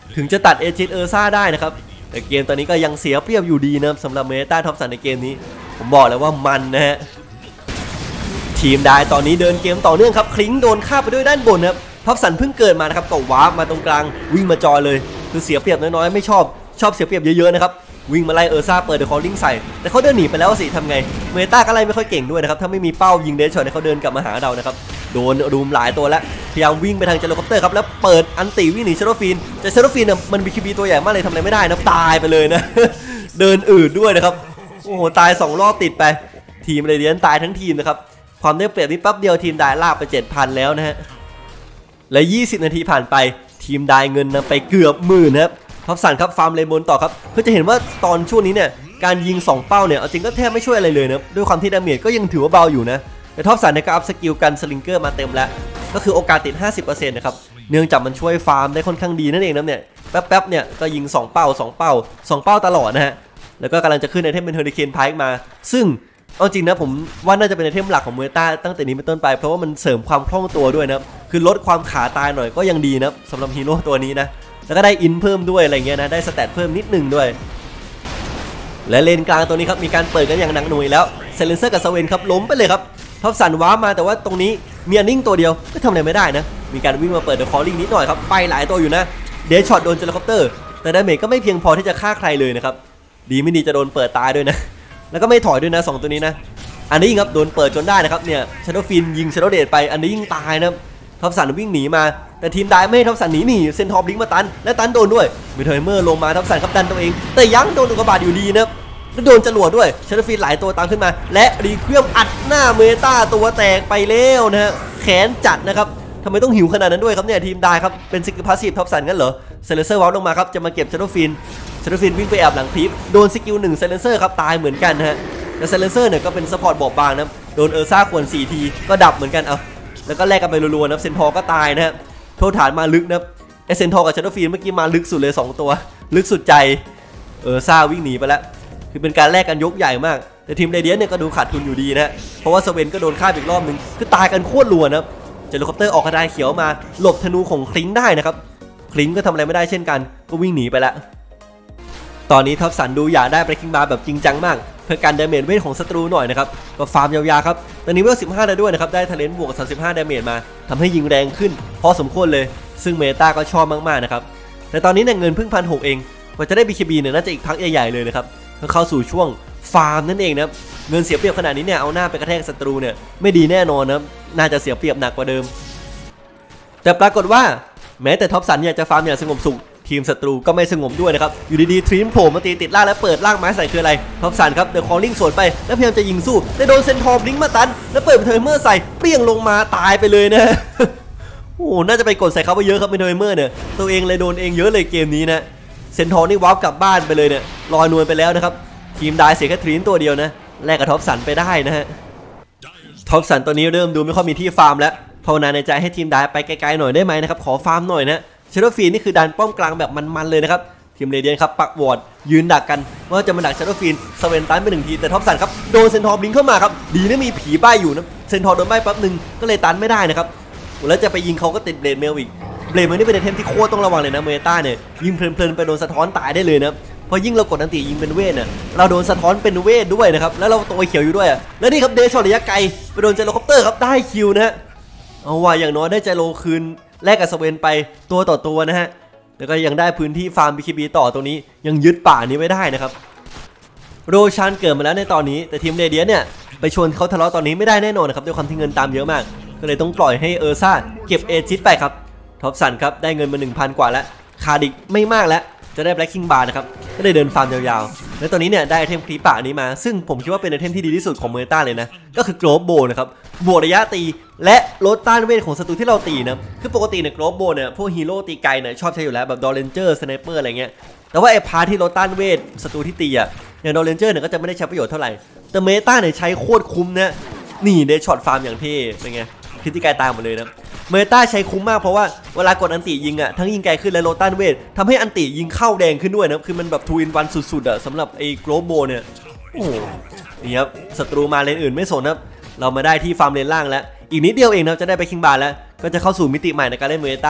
ถึงจะตัดเอจิตเออร์ซ่าได้นะครับแต่เกมตอนนี้ก็ยังเสียเปรียบอยู่ดีนะสำหรับเมตาท็อปสันในเกมนี้ผมบอกเลยว่ามันนะฮะทีมได้ตอนนี้เดินเกมต่อเนื่องครับคลิงโดนฆ่าไปด้วยด้านบนครับท็อปสันเพิ่งเกิดมานะครับก็วาร์ปมาตรงกลางวิ่งมาจอยเลยคือเสียเปรียบน้อยๆไม่ชอบเสียเปรียบเยอะๆนะครับวิ่งมาไล่เออร์ซ่าเปิดเดอะคอลลิ่งใส่แต่เขาเดินหนีไปแล้วสิทำไงเมตาก็ไล่ไม่ค่อยเก่งด้วยนะครับถ้าไม่มีเป้ายิงเดชช็อตเขาเดินกลับมาหาเรานะครับโดนรุมหลายตัวแล้วพยายามวิ่งไปทางเจโรคอปเตอร์ครับแล้วเปิดอันติวิ่งหนีเชโรฟินแต่เชโรฟินมันมีคิวบีตัวใหญ่มากเลยทำอะไรไม่ได้นะตายไปเลยนะ เดินอืดด้วยนะครับโอ้โหตาย2รอบติดไปทีมเรเดียนตายทั้งทีมนะครับความได้เปรียบนี้แป๊บเดียวทีมได้ลากไป 7,000 แล้วนะฮะและ20 นาทีผ่านไปทีมได้เงินนำไปเกือบ10,000นะครับท็อปสันครับฟาร์มเลนบนต่อครับเพื่อจะเห็นว่าตอนช่วงนี้เนี่ยการยิง2เป้าเนี่ยเอาจริงก็แทบไม่ช่วยอะไรเลยนะด้วยความที่ดาเมจก็ยังถือว่าเบาอยู่นะแต่ท็อปสันเนี่ยก็อัพสกิลกันสลิงเกอร์มาเต็มแล้วก็คือโอกาสติด 50% นะครับเนื่องจากมันช่วยฟาร์มได้ค่อนข้างดีนั่นเองนะเนี่ยแป๊บๆเนี่ยก็ยิง2เป้าตลอดนะฮะแล้วก็กำลังจะขึ้นไอเทมเป็นเฮอริเคนไพค์มาซึ่งเอาจริงนะผมว่าน่าจะเป็นไอเทมหลักของเมตาตั้งแต่นี้เป็นต้นไปเพราะว่ามันเสริมความคล่องตัวด้วยนะคือลดความขาตายหน่อยก็ยังดีนะสำหรับฮีโร่ตัวนี้นะแล้วก็ได้อินเพิ่มด้วยอะไรเงี้ยนะได้สแตทเพิ่มนิดนึงด้วยและเลนกลางตัวนี้ครับมีการเปิดกันอย่างหนักหน่วงแล้วเซเลนเซอร์กับสเวนครับล้มไปเลยครับท็อปสันว้ามาแต่ว่าตรงนี้มีอันนิ่งตัวเดียวก็ทำอะไรไม่ได้นะมีการวิ่งมาเปิดเดอะคอลลิ่งนิดหน่อยครับไปหลายตัวอยู่นะเดชช็อตโดนเจโรคอปเตอร์แต่ดาเมจก็ไม่เพียงพอที่จะฆ่าใครเลยนะครับดีไม่ดีจะโดนเปิดตายด้วยนะแล้วก็ไม่ถอยด้วยนะ2ตัวนี้นะอันนี้ครับโดนเปิดจนได้นะครับเนี่ยชาโดฟินยิงชาโดเดตไปอันนี้ยิงตายนะท็อปสันวิ่งหนีมาแต่ทีมได้ไม่ให้ท็อปสันหนีเซนทอปลิงมาตันและตันโดนด้วยมีเทอร์เมอร์ลงมาท็อปสันครับดันตัวเองแต่ยังโดนอุกกาบาตอยู่ดีนะแล้วโดนจรวดด้วยชาโดฟินหลายตัวตามขึ้นมาและรีเควียมอัดหน้าเมตาตัวแตกไปแล้วนะฮะแขนจัดนะครับทำไมต้องหิวขนาดนั้นด้วยครับเนี่ยทีมได้ครับเป็นสกิลพาสซีฟท็อปสันงั้นเหรอเซเลเซอร์วอลลงมาครับจะมาเก็บชาโดฟินวิ่งไปแอบหลังคลิปโดนสกิล1เซเลเซอร์ครับตายเหมือนกันนะฮะแต่เซเลนเซอร์เนี่ยก็เป็นซัพพอร์ตบอบบางนะโดนเออร์ซ่าควร4ทีก็ดับเหมือนกันเอาแล้วก็แลกกันไปรัวๆนะเซนทอร์ก็ตายนะฮะโทษฐานมาลึกนะเซนทอร์กับชาโดฟินเมื่อกี้มาลึกสุดเลย2ตัวลึกสุดใจเออร์ซ่าวิ่งหนีไปแล้วคือเป็นการแลกกันยกใหญ่มากแต่ทีมเรเดียนเนี่ยก็ดูขาดทุนอยู่ดีนะเพราะว่าสเวนก็โดนฆ่าอีกรอบนึงคือตายกันโคตรรัวนะเจโรคอปเตอร์ออกกระดานเขียวมาหลบธนูของคลิงได้นะครับคลิงก็ทำอะไรไม่ได้เช่นกันก็วิ่งหนีไปแล้วตอนนี้ท็อปสันดูอยากได้เบรคกิ้งบาร์แบบจริงจังมากเพื่อการดาเมจเวทของศัตรูหน่อยนะครับก็ฟาร์มยาวๆครับตอนนี้เวล15ได้ด้วยนะครับได้ทะเลนบวก35ดาเมจมาทำให้ยิงแรงขึ้นพอสมควรเลยซึ่งเมตาก็ชอบมากๆนะครับแต่ตอนนี้เนี่ยเงินเพิ่ง1,600เองกว่าจะได้ BKB เนี่ยน่าจะอีกพักใหญ่ๆเลยนะครับเพื่อเข้าสู่ช่วงฟาร์มนั่นเองนะเงินเสียเปรียบขนาดนี้เนี่ยเอาหน้าไปกระแทกศัตรูเนี่ยไม่ดีแน่นอนนะน่าจะเสียเปรียบหนักกว่าเดิมแต่ปรากฏว่าแม้แต่ท็อปสันเนี่ยจะฟาร์มอย่างสงบสุขทีมศัตรูก็ไม่สงบด้วยนะครับอยู่ดีๆทรีมโผล่มาตีติดล่างแล้วเปิดล่างไม้ใส่คืออะไรท็อปสันครับเดอะคอลลิ่งสวนไปแล้วพยายามจะยิงสู้แต่โดนเซนทอร์ลิงมาตันแล้วเปิดเทอร์เมอร์ใส่เปรี้ยงลงมาตายไปเลยนะ โอ้น่าจะไปกดใส่เขาไปเยอะครับเทอร์เมอร์เนี่ยตัวเองเลยโดนเองเยอะเลยเกมนี้นะเซนทอร์นี่วาร์ปกลับบ้านไปเลยเนี่ยลอยนวลไปแล้วนะครับทีมได้เสียแค่ทรีมตัวเดียวนะแลกกับท็อปสันไปได้นะฮะท็อปสันตัวนี้เริ่มดูไม่ค่อยมีที่ฟาร์มแล้วภาวนาในใจให้ทีมได้ไปไกลๆหน่อยได้ไหมนะครับขอฟาร์มหน่อยนะเชโดฟีนนี่คือดันป้อมกลางแบบมันๆเลยนะครับทีมเรเดียนครับปักวอร์ดยืนดักกันว่าจะมาดักเชโดฟีนสเวนตันไป1ทีแต่ท็อปสันครับโดนเซนทอร์บลิงเข้ามาครับดีนะมีผีใบ้อยู่นะเซนทอร์โดนใบ้แป๊บนึงก็เลยตันไม่ได้นะครับแล้วจะไปยิงเขาก็ติดเบลดเมลอีกเบลดเมลนี่เป็นไอเทมที่โคตรต้องระวังเลยนะเมตาเนี่ยยิงเพลินๆไปโดนสะท้อนตายได้เลยนะพอยิ่งเรากดอันติยิงเป็นเวทเนี่ยเราโดนสะท้อนเป็นเวทด้วยนะครับแล้วเราตัวเขียวอยู่ด้วยแล้วนี่ครับเดชช็อตระยะไกลไปโดนเจโรคอปเตอร์ครับได้คิวนะฮะเอาว่าอย่างน้อยได้เจโรคืนแลกกับสเวนไปตัวต่อตัวนะฮะแล้วก็ยังได้พื้นที่ฟาร์ม BKB ต่อตรงนี้ยังยึดป่านี้ไว้ได้นะครับโรชันเกิดมาแล้วในตอนนี้แต่ทีมเรเดียนเนี่ยไปชวนเขาทะเลาะตอนนี้ไม่ได้แน่นอนนะครับด้วยความที่เงินตามเยอะมากก็เลยต้องปล่อยให้เออร์ซ่าเก็บเอจิตไปครับท็อปสันครับได้เงินมา 1,000 กว่าแล้วคาดิกไม่มากแล้วจะได้แบล็คคิงบาร์นะครับก็เลยเดินฟาร์มยาวๆและตอนนี้เนี่ยได้ไอเทมคลีป่านี้มาซึ่งผมคิดว่าเป็นไอเทมที่ดีที่สุดของเมตาเลยนะก็คือโกลบโบนะครับบวกระยะตีและลดต้านเวทของศัตรูที่เราตีนะคือปกติเนี่ยโกลบโบเนี่ยพวกฮีโร่ตีไกลเนี่ยชอบใช้อยู่แล้วแบบดอลเลนเจอร์สไนเปอร์อะไรเงี้ยแต่ว่าไอ้พาร์ทที่ลดต้านเวทศัตรูที่ตีอ่ะอย่างดอลเลนเจอร์เนี่ยก็จะไม่ได้ใช้ประโยชน์เท่าไหร่แต่เมตาเนี่ยใช้โคตรคุ้มนะนี่ได้ช็อตฟาร์มอย่างเท่เป็นไงคือที่ไกลตามหมดเลยนะเมตาใช้คุ้มมากเพราะว่าเวลากดอันติยิงอ่ะทั้งยิงไกลขึ้นและลดต้านเวททำให้อันติยิงเข้าแดงขึ้นด้วยนะคือมันแบบ2 in 1สุดๆอ่ะสำหรับไอ้โกลบโบเนี่ยโอ้นี่ครับศัตรูมาเลนอื่นไม่สนครับเรามาได้ที่ฟาร์มเลนล่างแล้วอีกนิดเดียวเองนะจะได้ไปคิงบาร์แล้วก็จะเข้าสู่มิติใหม่ในการเล่นเมตาเพ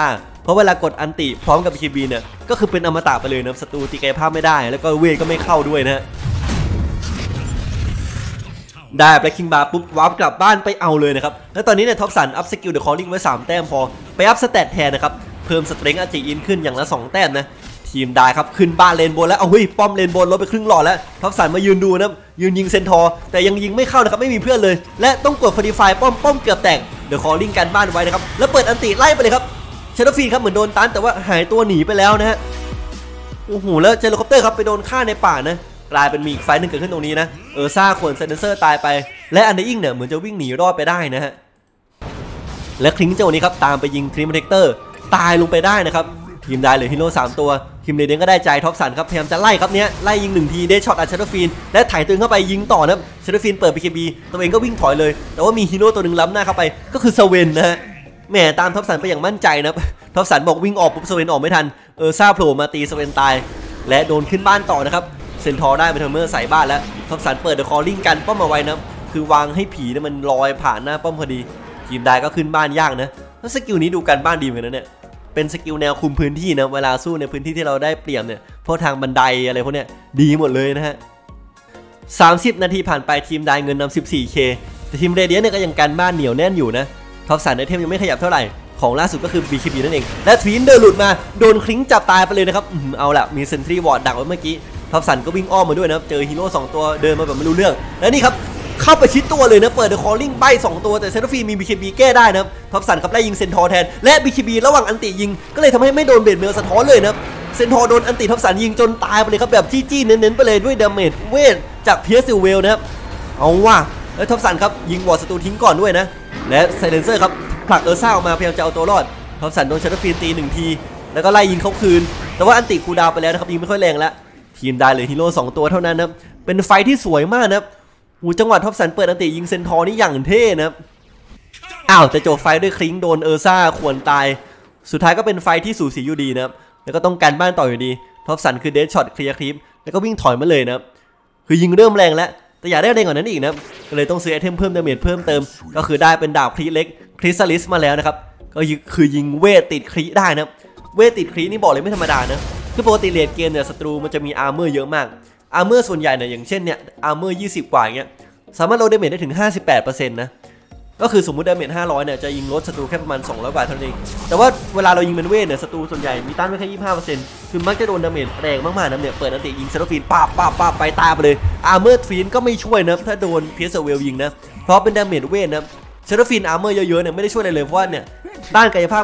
ราะเวลากดอันติพร้อมกับ BKB เนี่ยก็คือเป็นอมตะไปเลยนะศัตรูตีกายภาพไม่ได้แล้วก็เวทก็ไม่เข้าด้วยนะได้แบล็คคิงบาร์ปุ๊บวาร์ปกลับบ้านไปเอาเลยนะครับแล้วตอนนี้เนี่ยท็อปสันอัพสกิลเดอะคอลลิ่งไว้3แต้มพอไปอัพสเตตแทนนะครับเพิ่มสเตรงอาจีอินขึ้นอย่างละ2แต้มนะทีมได้ครับขึ้นบ้านเลนบนแล้วเอาเฮ้ยป้อมเลนบนลดไปครึ่งหลอดแล้วท็อปสันมายืนดูนะยืนยิงเซนทอร์แต่ยังยิงไม่เข้านะครับไม่มีเพื่อนเลยและต้องกดฟอร์ดิฟายป้อมเกือบแตกเดอะคอลลิ่งกันบ้านไว้นะครับแล้วเปิดอันติไล่ไปเลยครับเชโดฟีครับเหมือนโดนตันแต่ว่าหายตัวหนีไปแล้วนะฮะโอ้โหแล้วเจโรคอปเตอร์ครับไปโดนฆ่าในป่านะกลายเป็นมีอีกไฟนึงเกิดขึ้นตรงนี้นะซ่าขวนเซนเซอร์ตายไปและอันเดอร์อิงเนี่ยเหมือนจะวิ่งหนีรอดไปได้นะฮะและคลิงเจ้านี้ครับตามไปยิงทรีมเทคเตอร์ตายลงไปได้นะครับทีมได้เหลือฮีโร่3ตัวทีมเรเดนก็ได้ใจท็อปสันครับพยายามจะไล่ครับเนี้ยไล่ยิง1ทีเดชช็อตอัดเชโดฟีนและถ่ายตัวเข้าไปยิงต่อนะเชโดฟีนเปิด BKB ตัวเองก็วิ่งถอยเลยแต่ว่ามีฮีโร่ตัวหนึ่งล้ำหน้าเข้าไปก็คือสเวนนะฮะแหมตามท็อปสันไปอย่างมั่นใจนะท็อปสันบอกวิ่งออกปุ๊บสเวนออกไม่ทันซ่าโผล่มาตีสเวนตายและโดนขึ้นบ้านต่อนะครับเซนทอร์ได้ไปเทอร์เมอร์ใส่บ้านแล้วท็อปสันเปิดเดอะคอลลิ่งกันป้อมเอาไว้นะคือวางให้ผีเนี่ยมันลอยผ่านหน้าป้อมพอดีทีมได้ก็ขึ้นบ้านยากนะแล้วสกิลนี้ดูกันบ้านดีเหมือนกันนะเนี่ยเป็นสกิลแนวคุมพื้นที่นะเวลาสู้ในพื้นที่ที่เราได้เปรียบเนี่ยพวกทางบันไดอะไรพวกเนี้ยดีหมดเลยนะฮะ30 นาทีผ่านไปทีมได้เงินนำ 14K แต่ทีมเรเดียนเนี่ยก็ยังกันบ้านเหนียวแน่นอยู่นะท็อปสันไอเทมยังไม่ขยับเท่าไหร่ของล่าสุดก็คือ BKB นั่นเองและทวีนเดินหลุดมาโดนคลิงจับตายไปเลยนะครับเอาละมีเซนทรีวอร์ดดักไว้เมื่อกี้ท็อปสันก็วิ่งอ้อมมาด้วยนะเจอฮีโร่2ตัวเดินมาแบบไม่รู้เรื่องและนี่ครับเข้าไปชิดตัวเลยนะเปิดเดอะคอลลิ่งใบ2ตัวแต่เซนทฟีมี BKB แก้ได้นะท็อปสันครับไล่ยิงเซนทอร์แทนและ BKB ระหว่างอันติยิงก็เลยทำให้ไม่โดนเบดเมลสะท้อนเลยนะเซนทอร์โดนอันติท็อปสันยิงจนตายไปเลยครับแบบจี้ๆเน้นๆไปเลยด้วยดาเมจเวทจากเพียร์ซิลเวลนะครับเอาว่ะแล้วท็อปสันครับยิงวอร์ศัตรูทิ้งก่อนด้วยนะและไซเลนเซอร์ครับผลักซ่าออกมาพยายามจะเอาตัวรอดท็อปสันโดนเชนฟีนตี1ทีแล้วก็ไล่ยิงเขาคืนแต่ว่าอันติคูลดาวน์ไปแล้วนะครับยิงไม่ค่อยแรงแล้วทีมได้เลยฮีโร่2ตัวเท่านั้นนะเป็นไฟที่สวยมากนะจังหวะท็อปสันเปิดอันติยิงเซนทอร์นี่อย่างเท่นะอ้าวแต่จบไฟด้วยคลิงโดนซ่าขวนตายสุดท้ายก็เป็นไฟที่สูสีอยู่ดีนะแล้วก็ต้องการบ้านต่ออยู่ดีท็อปสันคือเดชช็อตเคลียร์คลิปแล้วก็วิ่งถอยมาเลยนะคือยิงเริ่มแรงแล้วแต่อยากได้แรงกว่านั้นอีกนะก็เลยต้องซื้อไอเทมเพิ่มดาเมจเพิ่มเติมก็คือได้เป็นดาบคลีเล็กคริสตัลลิสมาแล้วนะครับก็คือยิงเวทติดคลีได้นะเวทติดคลีนี่บอกเลยไม่ธรรมดานะคือปกติเลดเกมเนี่ยศัตรูมันจะมีอาร์เมอร์เยอะมากอาร์เมอร์ส่วนใหญ่เนี่ยอย่างเช่นเนี่ยอาร์เมอร์20กว่าอย่างเงี้ยสามารถลดดาเมจได้ถึง 58% นะก็คือสมมุติดาเมจ500เนี่ยจะยิงลดศัตรูแค่ประมาณ200 บาทเท่านั้นเองแต่ว่าเวลาเรายิงเป็นเวทเนี่ยศัตรูส่วนใหญ่มีต้านไว้แค่ 25% คือมักจะโดนดาเมจแรงมากๆนะเนี่ยเปิดอันติยิงเซโรฟีนป้าไปตายไปเลยอาร์เมอร์ฟีนก็ไม่ช่วยนะถ้าโดนเพียร์เซเวลยิงนะเพราะเป็นดาเมจเวทนะเซโรฟีนอาร์เมอร์เยอะๆเนี่ยไม่ได้ช่วยอะไรเลยเพราะว่าเนี่ยต้านกายภาพ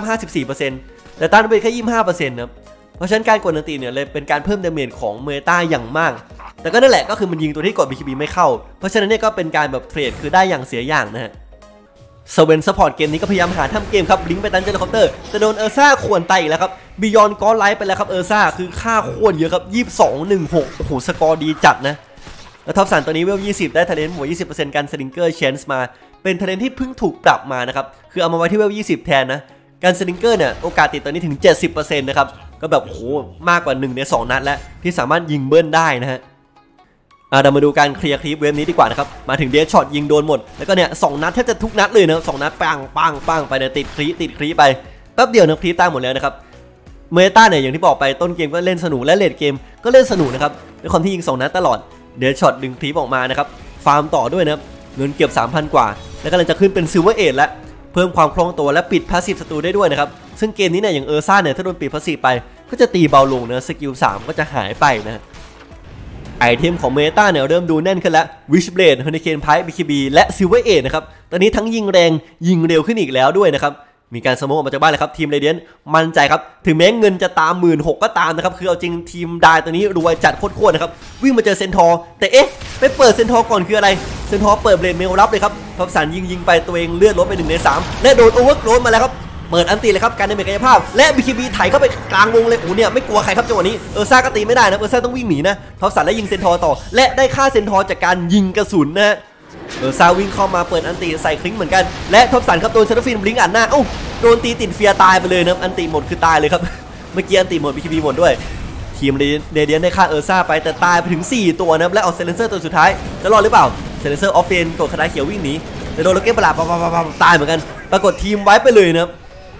54% แต่ต้านเวทแค่ 25% นะเพราะฉะนั้นการกดอันติเนี่ยเลยเป็นการเพิ่มดาเมจของเมตาอย่างมากแต่ก็นั่นแหละก็คือมันยิงตัวที่กด BKB ไม่เข้าเพราะฉะนั้นเนี่ยก็เป็นการแบบเทรดคือได้อย่างเสียอย่างนะฮะสเวนซัพพอร์ตเกมนี้ก็พยายามหาทำเกมครับลิงก์ไปตันเจอร์คอปเตอร์แต่โดนซ่าขวนไตอีกแล้วครับบิยอนก็ไลฟ์ไปแล้วครับซ่าคือค่าโคตรเยอะครับ22-16โอ้โหสกอร์ดีจัดนะแล้วท็อปสันตัวนี้เวล20ได้ทะเลนหมว 20% การสลิงเกอร์เชนส์มาเป็นทะเลนที่เพิ่งถูกปรับมานะครับคือเอามาไว้ที่เวล20แทนนะการสลิงเกอร์เนี่ยโอกาสติดตอนนี้ถึง 70% นะครับก็แบบโหมากกว่า1ใน2นัดแล้วที่สามารถยิงเบิ้ลได้นะฮะเรามาดูการเคลียร์คลิปเวฟนี้ดีกว่านะครับมาถึงเดชช็อตยิงโดนหมดแล้วก็เนี่ย2นัดแทบจะทุกนัดเลยนะ2นัดปังไปเนี่ยติดคลิปไปแป๊บเดียวนะคลิปตายหมดแล้วนะครับเมตาเนี่ยอย่างที่บอกไปต้นเกมก็เล่นสนุกและเลดเกมก็เล่นสนุกนะครับด้วยความที่ยิง2นัดตลอดเดชช็อตดึงคลิปออกมานะครับฟาร์มต่อด้วยนะเงินเก็บ 3,000 กว่าแล้วก็เลยจะขึ้นเป็นซิลเวอร์เอทแล้วเพิ่มความคล่องตัวและปิดพาสซีฟศัตรูได้ด้วยนะครับซึ่งเกมนี้เนี่ยอย่างซ่าเนี่ยถ้าโดนปิดพาสซีฟไปก็จะตีเบาลงนะสกิล3ก็จะหายไปนะไอเทมของเมตาเนี่ยเริ่มดูแน่นขึ้นแล้ววิชเบลดเฮอริเคนไพร์ BKB และซิลเวอร์เอทนะครับตอนนี้ทั้งยิงแรงยิงเร็วขึ้นอีกแล้วด้วยนะครับมีการสโมกออกมาจากบ้านเลยครับทีมเรเดียนมั่นใจครับถึงแม้เงินจะตาม 16,000 ก็ตามนะครับคือเอาจริงทีมได้ตัวนี้รวยจัดโคตรนะครับวิ่งมาเจอเซนทอร์แต่เอ๊ะไปเปิดเซนทอร์ก่อนคืออะไรเซนทอร์เปิดเบลดเมลรับเลยครับท็อปสันยิงไปตัวเองเลือดลดไป1 ใน 3และโดนโอเวอร์โกรธมาแล้วครับเปิดอันตีเลยครับการดาเมจกายภาพและ BKB ไถเข้าไปกลางวงเลยโอ้เนี่ยไม่กลัวใครครับจังหวะนี้ซ่าก็ตีไม่ได้นะซ่าต้องวิ่งหนีนะท็อปสันแล้วยิงเซนทอร์ต่อและได้ฆ่าเซนทอร์จากการยิงกระสุนนะซาวิ่งเข้ามาเปิดอันตีใส่คลิงเหมือนกันและท็อปสันครับโดนเซนทอร์ฟินบลิงอัดหน้าโดนตีติดเฟียตายไปเลยนะอันตีหมดคือตายเลยครับเมื่อกี้อันตีหมด BKB หมดด้วยทีมเรเดียนได้ฆ่าซ่าไปแต่ตายไปถึง4ตัวนะและเอาเซเลนเซอร์ตัวสุดท้ายจะรอดหรือเปล่าเซเลนเซอร์ออฟเฟนกดคาถาเขียววิ่งหนีแต่โดนโลเก้ประหลาดตายเหมือนกันปรากฏทีมไว้ไปเลยนะ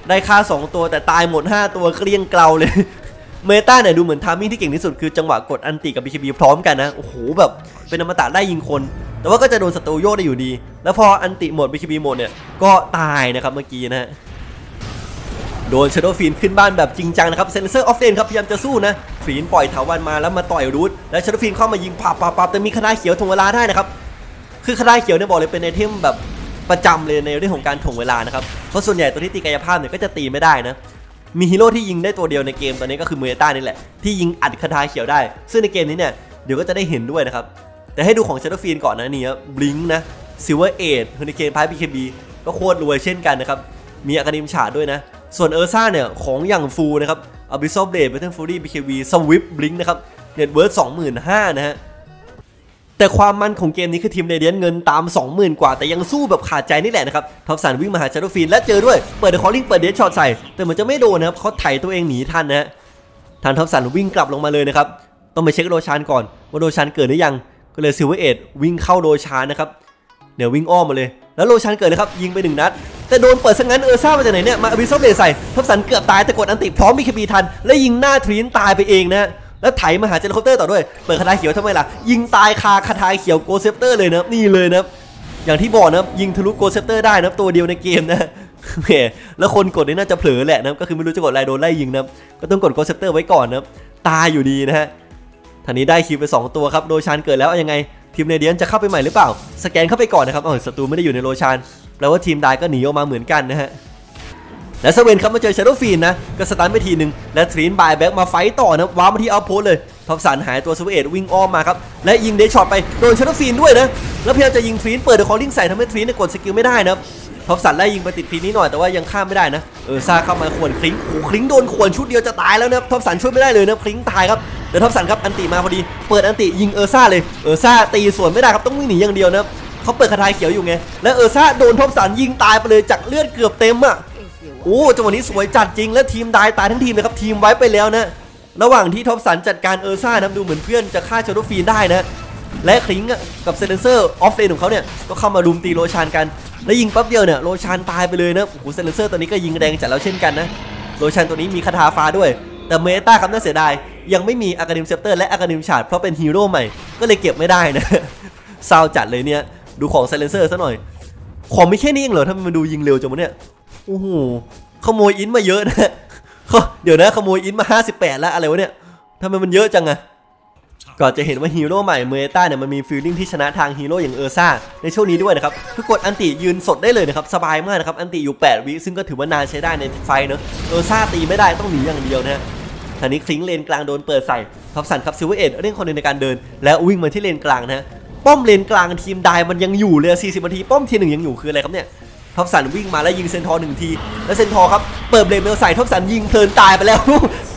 ได้ค่า2ตัวแต่ตายหมด5ตัวเกลี้ยงเกลาเลยเมตาเนี่ยดูเหมือนทามมิ่งที่เก่งที่สุดคือจังหวะกดอันติกับ BKB พร้อมกันนะโอ้โหแบบเป็นอมตะได้ยิงคนแต่ว่าก็จะโดนศัตรูโยกได้อยู่ดีแล้วพออันติหมด BKB หมดเนี่ยก็ตายนะครับเมื่อกี้นะฮะโดน Shadow Fiend ขึ้นบ้านแบบจริงจังนะครับ Censer of Lane ครับพยายามจะสู้นะฟีนปล่อยถาวันมาแล้วมาต่อยรูทแล้ว Shadow Fiend เข้ามายิงปับแต่มีคณะเขียวถ่วงเวลาได้นะครับคือคณะเขียวเนี่ยบอกเลยเป็นไอเทมแบบประจำเลยในเรื่องของการถ่วงเวลานะครับเพราะส่วนใหญ่ตัวที่ตีกายภาพเนี่ยก็จะตีไม่ได้นะมีฮีโร่ที่ยิงได้ตัวเดียวในเกมตอนนี้ก็คือเมตานี่แหละที่ยิงอัดคณะเขียวได้ซึ่งในเกมนี้เนี่ยเดี๋ยวก็จะได้เห็นด้วยนะครับแต่ให้ดูของ Shadow Fiend ก่อนนะนี่ครับ Blink นะ Silver Age Hurricane Pipe BKB ก็โคตรรวยเช่นกันนะครับมีอะคาเดมฉาดด้วยนะส่วนเออร์ซ่าเนี่ยของอย่างฟูนะครับ Abyssal Blade Battle Fury BKB Swift Blink นะครับ Net Worth 25,000 นะฮะแต่ความมันของเกมนี้คือทีมเรเดียนเงินตาม 20,000 กว่าแต่ยังสู้แบบขาดใจนี่แหละนะครับท็อปสันวิ่งมาหา Shadow Fiend และเจอด้วยเปิดเดอะคอลลิ่งเปิดเดชช็อตใส่แต่เหมือนจะไม่โดนนะครับเขาไถตัวเองหนีทันนะฮะทางท็อปสันวิ่งกลับลงมาเลยนะครับต้องไปเช็คโดชานก่อนว่าโดชานเกิดหรือยังก็เลยซิลเวอร์เอจวิ่งเข้าโดชานนะครับเดี๋ยววิ่งอ้อมมาเลยแล้วโดชานเกิดเลยครับยิงไป1 นัดแต่โดนเปิดซะงั้นเออร์ซ่ามาจากไหนเนี่ยมาอบิซอลเบลใส่ท็อปสันเกือบตายแต่กดอันติพร้อมมีคบีทันและยิงหน้าทรีนตายไปเองนะแล้วไถมาหาเจนคอปเตอร์ต่อด้วยเปิดคาถาเขียวทำไมล่ะยิงตายคาคาถาเขียวโกเซปเตอร์เลยนะนี่เลยนะอย่างที่บอกนะยิงทะลุโกเซปเตอร์ได้นะตัวเดียวในเกมนะแหมแล้วคนกดนี่น่าจะเผลอแหละนะก็คือไม่รู้จะกดอะไรโดนไล่ยิงนะก็ต้องกดโกเซปเตอร์ไว้ก่อนนะตายอยู่ดีนะฮะท่านี้ได้คิวไป2ตัวครับโดชานเกิดแล้วยังไงทีมเนเดียนจะเข้าไปใหม่หรือเปล่าสแกนเข้าไปก่อนนะครับศัตรูไม่ได้อยู่ในโลชานแปลว่าทีมได้ก็หนีออกมาเหมือนกันนะฮะและเซเว่นครับมาเจอ Shadow Fiend นะก็สตันไปทีหนึ่งและทรีนบายแบ็กมาไฟต์ต่อนะว้ามาที่เอาโพสเลยท็อปสันหายตัวซูเปอร์เอทวิ่งอ้อมมาครับและยิงเดชช็อตไปโดน Shadow Fiend ด้วยนะแล้วพยายามจะยิงทรีนเปิดเดอะคอลลิ่งใส่ทำให้ทรีนกดสกิลไม่ได้นะท็อปสันไล่ยิงไปติดพีนี้หน่อยแต่ว่ายังข้ามไม่ได้นะซ่าเข้ามาขวนคลิงโอ้คลิงโดนขวนชุดเดียวจะตายแล้วนะท็อปสันช่วยไม่ได้เลยนะคลิงตายครับแต่ท็อปสันครับอันติมาพอดีเปิดอันติยิงซ่าเลยซ่าตีสวนไม่ได้ครับต้องวิ่งหนีอย่างเดียวนะเขาเปิดคาถาเขียวอยู่ไงและซ่าโดนท็อปสันยิงตายไปเลยจากเลือดเกือบเต็มอ่ะโอ้จังหวะนี้สวยจัดจริงและทีมได้ตายทั้งทีมเลยครับทีมไว้ไปแล้วนะระหว่างที่ท็อปสันจัดการซ่านะดูเหมือนเพื่อนจะฆ่าShadow Fiendได้นะและคลิงกับเซเลนเซอร์ออฟเลนของเขาเนี่ยก็เข้ามารุมตีโลชานกันแล้วยิงปั๊บเดียวเนี่ยโลชานตายไปเลยนะโอ้โหเซเลนเซอร์ตัวนี้ก็ยิงแรงจัดแล้วเช่นกันนะโลชานตัวนี้มีคาถาฟ้าด้วยแต่เมตาครับน่าเสียดายยังไม่มีอะคาเดมเซปเตอร์และอะคาเดมชาร์ดเพราะเป็นฮีโร่ใหม่ก็เลยเก็บไม่ได้นะเศร้าจัดเลยเนี่ยดูของเซเลนเซอร์ซะหน่อยของไม่แค่นี้เองเหรอถ้ามันดูยิงเร็วจังวะเนี่ยโอ้โหขโมยอินมาเยอะนะเดี๋ยวนะขโมยอินมา58แล้วอะไรวะเนี่ยทำไมมันเยอะจังอะก่อนจะเห็นว่าฮีโร่ใหม่เมตาเนี่ยมันมีฟีลลิ่งที่ชนะทางฮีโร่อย่างซ่าในช่วงนี้ด้วยนะครับคือกดอันติยืนสดได้เลยนะครับสบายมากนะครับอันติอยู่8 วิซึ่งก็ถือว่านานใช้ได้ในไฟเนอะซ่าตีไม่ได้ต้องหนีอย่างเดียวนะฮะทีนี้คลิงเลนกลางโดนเปิดใส่ท็อปสันครับซิลเวอร์เอ็ดเร่งคนในการเดินแล้ววิ่งมาที่เลนกลางนะฮะป้อมเลนกลางทีมได้มันยังอยู่เลย40 นาทีป้อมที 1ยังอยู่คืออะไรครับเนี่ยท็อปสันวิ่งมาแล้วยิงเซนทอร์1 ทีแล้วเซนทอร์ครับเปิดเบลเมลใส่ท็อปสันยิงเพลินตายไปแล้ว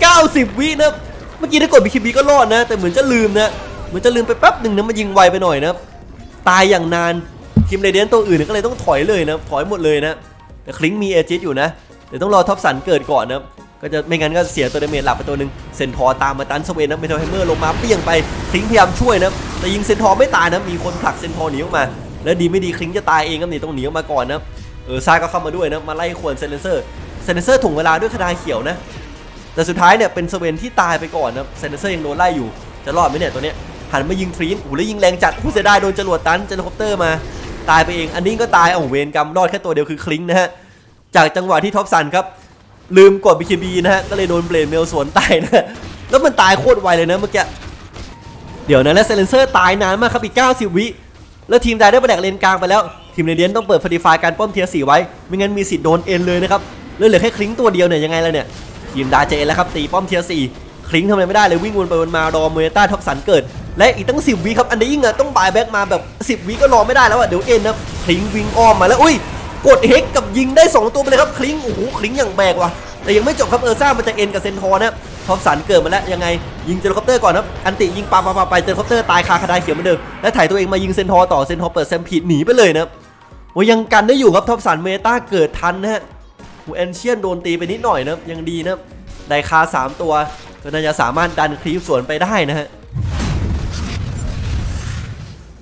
90 วินะเมื่อกี้ถ้ากดBKBก็รอดนะแต่เหมือนจะลืมนะเหมือนจะลืมไปแป๊บหนึ่งนะมันยิงไวไปหน่อยนะตายอย่างนานทีมเรเดียนตัวอื่นก็เลยต้องถอยเลยนะถอยหมดเลยนะแต่คลิงมีเอจิสอยู่นะเดี๋ยวต้องรอท็อปสันเกิดก่อนนะก็จะไม่งั้นก็เสียตัวเดเมจหลักไปตัวหนึ่งเซนทอร์ตามมาตันสเวนนะเมทัลแฮมเมอร์ลงมาเปี้ยงไปคลิงพยายามช่วยนะแต่ยิงเซนทอร์ไม่ตายนะมีคนผลักเซนทอร์หนีออกมาแล้วดีไม่ดีคลิงจะตายเองครับนี่ต้องหนีออกมาก่อนนะซ่าก็เข้ามาด้วยนะมาไล่ขวนเซเลนเซอร์ถ่วงเวลาด้วยคาถาเขียวนะแต่สุดท้ายเนี่ยเป็นสเวนที่ตายไปก่อนนะเซเลนเซอร์ยังโดนไล่อยู่จะรอดไหมเนี่ยตัวเนี้ยหันมายิงทรีนโอ้โหแล้วยิงแรงจัดผู้เสียดายโดนจรวดตันเจนคอปเตอร์มาตายไปเองอันนี้ก็ตายเวรกรรมรอดแค่ตัวเดียวคือคลิงนะฮะจากจังหวะที่ท็อปสันครับลืมกด BKB นะฮะก็เลยโดนเบลดเมลสวนตายนะแล้วมันตายโคตรไวเลยนะเมื่อกี้เดี๋ยวนะและเซเลนเซอร์ตายนานมากครับอีก90 วิแล้วทีมได้ประแดกเลนกลางไปแล้วทีมเรเดียนต้องเปิดฟอร์ติฟายการป้อมเทียร์4ไว้ไม่งั้นมีสิทธิ์โดนเอ็นเลยนะครับเหลือแค่คลิงตัวเดียวเนี่ยยังไงล่ะเนี่ยทีมดาเจนแล้วครับตีป้อมเทียร์4คลิงทำอะไรไม่ได้เลยวิ่งวนไปวนมารอเมตาท็อปสันเกิดและอีกตั้ง10 วิครับอันนี้ยิ่งต้องบายแบ็กมาแบบ10 วิก็รอไม่ได้แล้วอ่ะเดี๋ยวเอ็นนะคลิงวิ่งอ้อมมาแล้วอุ้ยกดเฮกกับยิงได้2 ตัวไปเลยครับคลิงโอ้โหคลิงอย่างแบกว่ะแต่ยังไม่จบครับซ่ามันจะเอ็นกับเซนทอร์นะท็อปสันเกิดมาแล้วยังไงยิงเจนคอปเตอร์ก่อนครับอันติยิงปาไปเจนคอปเตอร์ตายคาคาไดเขียวเหมือนเดิมและถ่ายตัวเองมายิงเซนทอร์ต่อเซนทอร์เปิดแซมพีดหนีไปเลยนะว่ายังกันได้อยู่ครับท็อปสันเมตาเกิดทันนะฮะแอนเชียนโดนตีไปนิดหน่อยนะยังดีนะได้คา3 ตัวก็น่าจะสามารถดันคลีฟสวนไปได้นะฮะ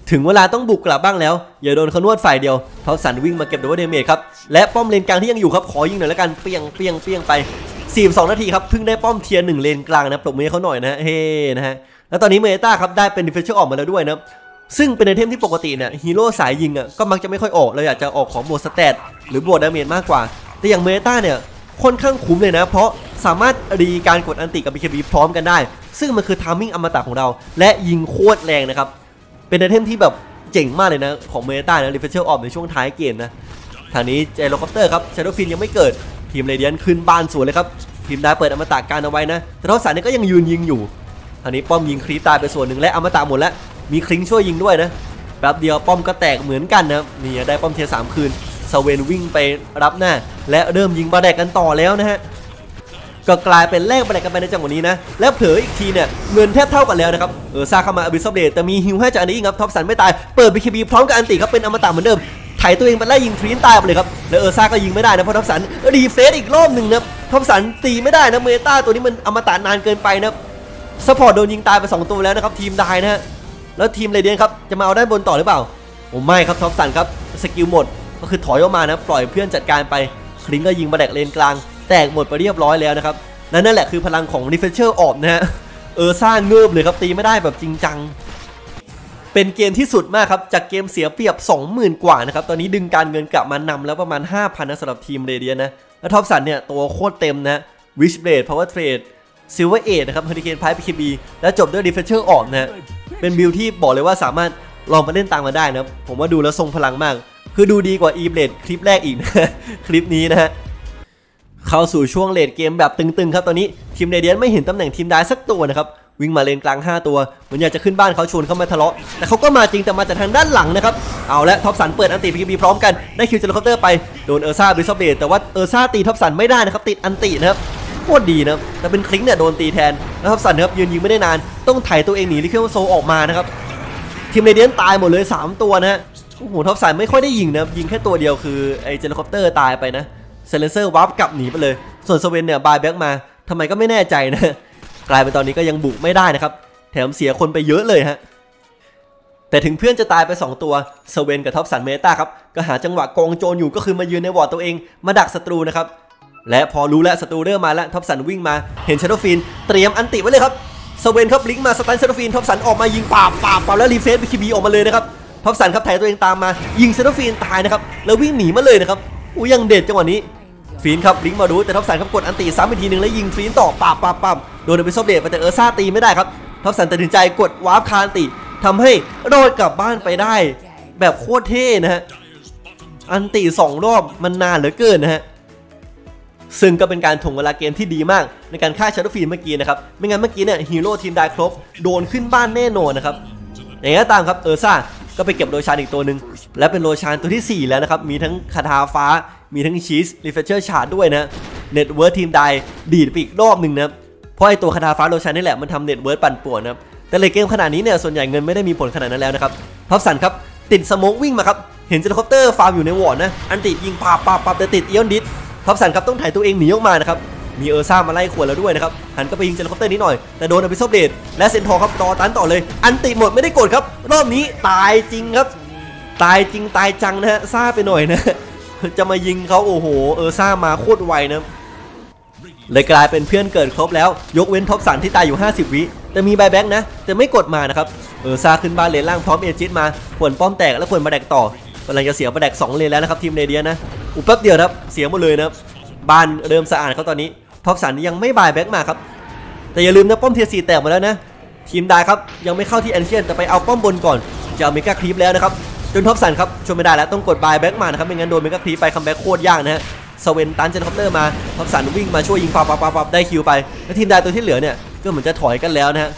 ถึงเวลาต้องบุกกลับบ้างแล้วอย่าโดนเขานวดฝ่ายเดียวท็อปสันวิ่งมาเก็บดับเบิลเดเมจครับและป้อมเลนกลางที่ยังอยู่ครับขอยิงหน่อยแล้วกันเปียงไป42 นาทีครับเพิ่งได้ป้อมเทียร์1เลนกลางนะปรบมือให้เขาหน่อยนะเฮ้นะฮะแล้วตอนนี้เมตาครับได้เป็นดิเฟนเชอร์ออกมาแล้วด้วยนะซึ่งเป็นไอเทมที่ปกติเนี่ยฮีโร่สายยิงอ่ะก็มักจะไม่ค่อยออกเราอยากจะออกของบวกสเตตหรือบวกดาเมจมากกว่าแต่อย่างเมตาเนี่ยค่อนข้างคุ้มเลยนะเพราะสามารถรีการกดอันติกับ BKB พร้อมกันได้ซึ่งมันคือทามมิ่งอมตะของเราและยิงโคตรแรงนะครับเป็นไอเทมที่แบบเจ๋งมากเลยนะของเมตานะดิเฟนเชอร์ออกในช่วงท้ายเกมนะทางนี้เจโรคอปเตอร์ครับเชโดฟินยังไม่เกิดทีมเรเดียนขึ้นบ้านสวนเลยครับทีมได้เปิดอมตะการเอาไว้นะแต่ท็อปสันนี่ก็ยังยืนยิงอยู่ทางนี้ป้อมยิงครีปตายไปส่วนหนึ่งและอมตะหมดแล้วมีคลิงช่วยยิงด้วยนะแป๊บเดียวป้อมก็แตกเหมือนกันนะนี่ได้ป้อมเทียร์3คืนสเวนวิ่งไปรับหน้าและเริ่มยิงบาแดกกันต่อแล้วนะฮะก็กลายเป็นแลกบาแดกกันไปในจังหวะนี้นะแล้วเผลออีกทีเนี่ยเงินแทบเท่ากันแล้วนะครับซาเข้ามาอบิสซอฟเดตแต่มีฮิวให้จากอันนี้ครับท็อปสันไม่ตายเปิด BKB พร้อมกับอันติครับเป็นอมตะเหมือนเดิมไถตัวเองไปไล่ยิงทรีนตายไปเลยครับแล้วซาก็ยิงไม่ได้นะเพราะท็อปสันรีเฟซอีกรอบหนึ่งนะท็อปสันตีไม่ได้นะเมตาตัวนี้มันอมตะนานเกินไปนะซัพพอร์ตโดนยิงตายไป2ตัวแล้วนะครับทีมได้นะฮะแล้วทีมเรเดียนครับจะมาเอาได้บนต่อหรือเปล่าผมไม่ครับท็อปสันครับสกิลหมดก็คือถอยออกมานะปล่อยเพื่อนจัดการไปคลิงก็ยิงมาแดกเลนกลางแตกหมดไปเรียบร้อยแล้วนะครับและนั่นแหละคือพลังของดิเฟนเชอร์ออกนะฮะสร้างเงิบเลยครับตีไม่ได้แบบจริงจังเป็นเกมที่สุดมากครับจากเกมเสียเปรียบ 20,000 กว่านะครับตอนนี้ดึงการเงินกลับมานำแล้วประมาณ 5,000 นะสำหรับทีมเรเดียนนะแล้วท็อปสันเนี่ยตัวโคตรเต็มนะวิชเบลดพาวเวอร์เทรดซิลเวอร์เอทนะครับเฮอริเคนไพร์ BKB แล้วจบด้วยดิเฟนเชอร์ออกนะฮะเป็นบิลที่บอกเลยว่าสามารถลองมาเล่นตามมาได้นะผมว่าดูแล้วทรงพลังมากคือดูดีกว่า E-Blade คลิปแรกอีกนะคลิปนี้นะฮะเข้าสู่ช่วงเลดเกมแบบตึงๆครับตอนนี้ทีมเรเดียนไม่เห็นตำแหน่งทีมได้สักตัวนะครับวิ่งมาเลนกลาง5ตัวเหมือนอยากจะขึ้นบ้านเขาชวนเข้ามาทะเลาะแต่เขาก็มาจริงแต่มาจากทางด้านหลังนะครับเอาละท็อปสันเปิดอันติ BKB พร้อมกันได้คิวเจอร์คอปเตอร์ไปโดนซ่าบริซอฟเดตแต่ว่าซ่าตีท็อปสันไม่ได้นะครับติดอันตินะครับโคตรดีนะแต่เป็นคลิงเนี่ยโดนตีแทนแล้วท็อปสันครับยืนยิงไม่ได้นานต้องไถตัวเองหนีลิเคิลโซออกมานะครับทีมเรเดียนตายหมดเลย3ตัวนะฮะโอ้โหท็อปสันไม่ค่อยได้ยิงนะยิงแค่ตัวเดียวคือไอ้เจอร์คอปเตอร์ตายไปนะเซเลนเซอร์วาร์ปกลับหนีไปเลยส่วนสเวนเนี่ยบายแบ็กมาทำไมก็ไม่แน่ใจนะกลายเป็นตอนนี้ก็ยังบุกไม่ได้นะครับแถมเสียคนไปเยอะเลยฮะแต่ถึงเพื่อนจะตายไป2ตัวสเวนกับท็อปสันเมตาครับก็หาจังหวะกองโจรอยู่ก็คือมายืนในวอร์ดตัวเองมาดักศัตรูนะครับและพอรู้แล้วศัตรูเริ่มมาแล้วท็อปสันวิ่งมาเห็นชาโดว์ฟินเตรียมอันติไว้เลยครับสเวนครับลิงก์มาสตันชาโดว์ฟินท็อปสันออกมายิงปาบแล้วรีเฟซ BKB ออกมาเลยนะครับท็อปสันครับไถตัวเองตามมายิงชาโดว์ฟินตายนะครับแล้ววิ่งหนีมาเลยนะครับยังเด็ดจังหวะนี้ฟีนครับลิงก์มาดูแต่ท็อปสันครับกดอันติซ้ำอีกทีนึงแล้วยิงฟีนต่อปาบโดนไปซอบเดตไปแต่ซ่าตีไม่ได้ครับท็อปสันตัดสินใจกดวาร์ปคาอันติทำให้รอดกลับบ้านไปได้แบบโคตรเท่นะฮะอันติ2รอบมันนานเหลือเกินนะฮะซึ่งก็เป็นการถ่วงเวลาเกมที่ดีมากในการฆ่าชาร์ดฟีนเมื่อกี้นะครับไม่งั้นเมื่อกี้เนี่ยฮีโร่ทีมได้ครบโดนขึ้นบ้านแน่นอนนะครับอย่างไรก็ตามครับซ่าก็ไปเก็บโรชานอีกตัวหนึ่งและเป็นโรชานตัวที่4แล้วนะครับมีทั้งคาถาฟ้ามีทั้งชีสรีเฟรชเชอร์ชาร์ดด้วยนะเน็ตเวิร์ดทีมได้ดีดไปอีกรอบหนึ่งนะเพราะไอตัวคาถาฟ้าโรชานนี่แหละมันทำเน็ตเวิร์ดปั่นป่วนนะครับแต่เลยเกมขนาดนี้เนี่ยส่วนใหญ่เงินไม่ได้มีผลขนาดนั้นแล้วนะครับท็อปสันครับติดสโมกวิ่งมาครับเห็นเจอร์คอปเตอร์ฟาร์มอยู่ในวอร์ดนะอันติยิงปาบแต่ติดเอียนดิสท็อปสันครับต้องถ่ายตัวเองหนีออกมานะครับมีซ่ามาไล่ขวดแล้วด้วยนะครับหันก็ไปยิงเจอร์คอปเตอร์นิดหน่อยแต่โดนอบิซอฟเดตและเซนทอร์ครับต่อตันต่อเลยอันติหมดไม่ได้กดครับรอบนี้ตายจริงครับตายจริงตายจังนะฮะซ่าไปหน่อยนะจะมายิงเขาโอ้โหซ่ามาโคตรไวนะเลยกลายเป็นเพื่อนเกิดครบแล้วยกเว้นท็อปสันที่ตายอยู่50วิแต่มีบายแบ็กนะแต่ไม่กดมานะครับซ่าขึ้นบ้านเลนล่างพร้อมเอจิตมาขวนป้อมแตกแล้วขวนมาแดกต่อกำลังจะเสียมาแดก2เลนแล้วนะครับทีมเรเดียนะแป๊บเดียวครับเสียหมดเลยนะบ้านเริ่มสะอาดเขาตอนนี้ท็อปสันยังไม่บายแบ็กมาครับแต่อย่าลืมนะป้อมเทียร์4แตกมาแล้วนะทีมได้ครับยังไม่เข้าที่แอนเชียนแต่ไปเอาป้อมบนก่อนจะเอาเมกาคลิปแล้วนะครับจนท็อปสันครับช่วยไม่ได้แล้วต้องกดบายแบ็กมานะครับไม่งั้นโดนเมกาคลิปไปคัมแบ็กโคตรยากนะฮะสเวนตันเจนคอปเตอร์มาท็อปสันวิ่งมาช่วยยิงปับได้คิวไปแล้วทีมได้ตัวที่เหลือเนี่ยก็เหมือนจะถอยกันแล้วนะฮะ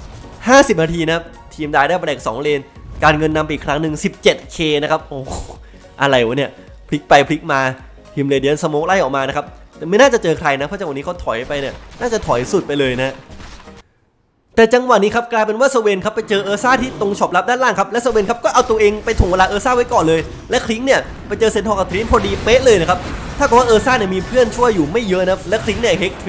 50 นาทีนะครับทีมได้มาแดก2เลนการเงินนำอีกครั้งหนึ่ง 17K นะครับโอ้อะไรวะเนี่ยพลิกไปพลิกมาทีมเรเดียนสโมกไล่ออกมานะครับแต่ไม่น่าจะเจอใครนะเพราะจังหวะนี้เขาถอยไปเนี่ยน่าจะถอยสุดไปเลยนะแต่จังหวะนี้ครับกลายเป็นว่าสเวนครับไปเจอซ่าที่ตรงช็อปลับด้านล่างครับและสเวนครับก็เอาตัวเองไปถ่วงเวลาซ่าไว้ก่อนเลยและคลิงเนี่ยไปเจอเซนทอร์กับทรีนพอดีเป๊ะเลยนะครับถ้าเกิดว่าซ่าเนี่ยมีเพื่อนช่วยอยู่ไม่เยอะนะและคลิงเนี่ยเฮกทรีน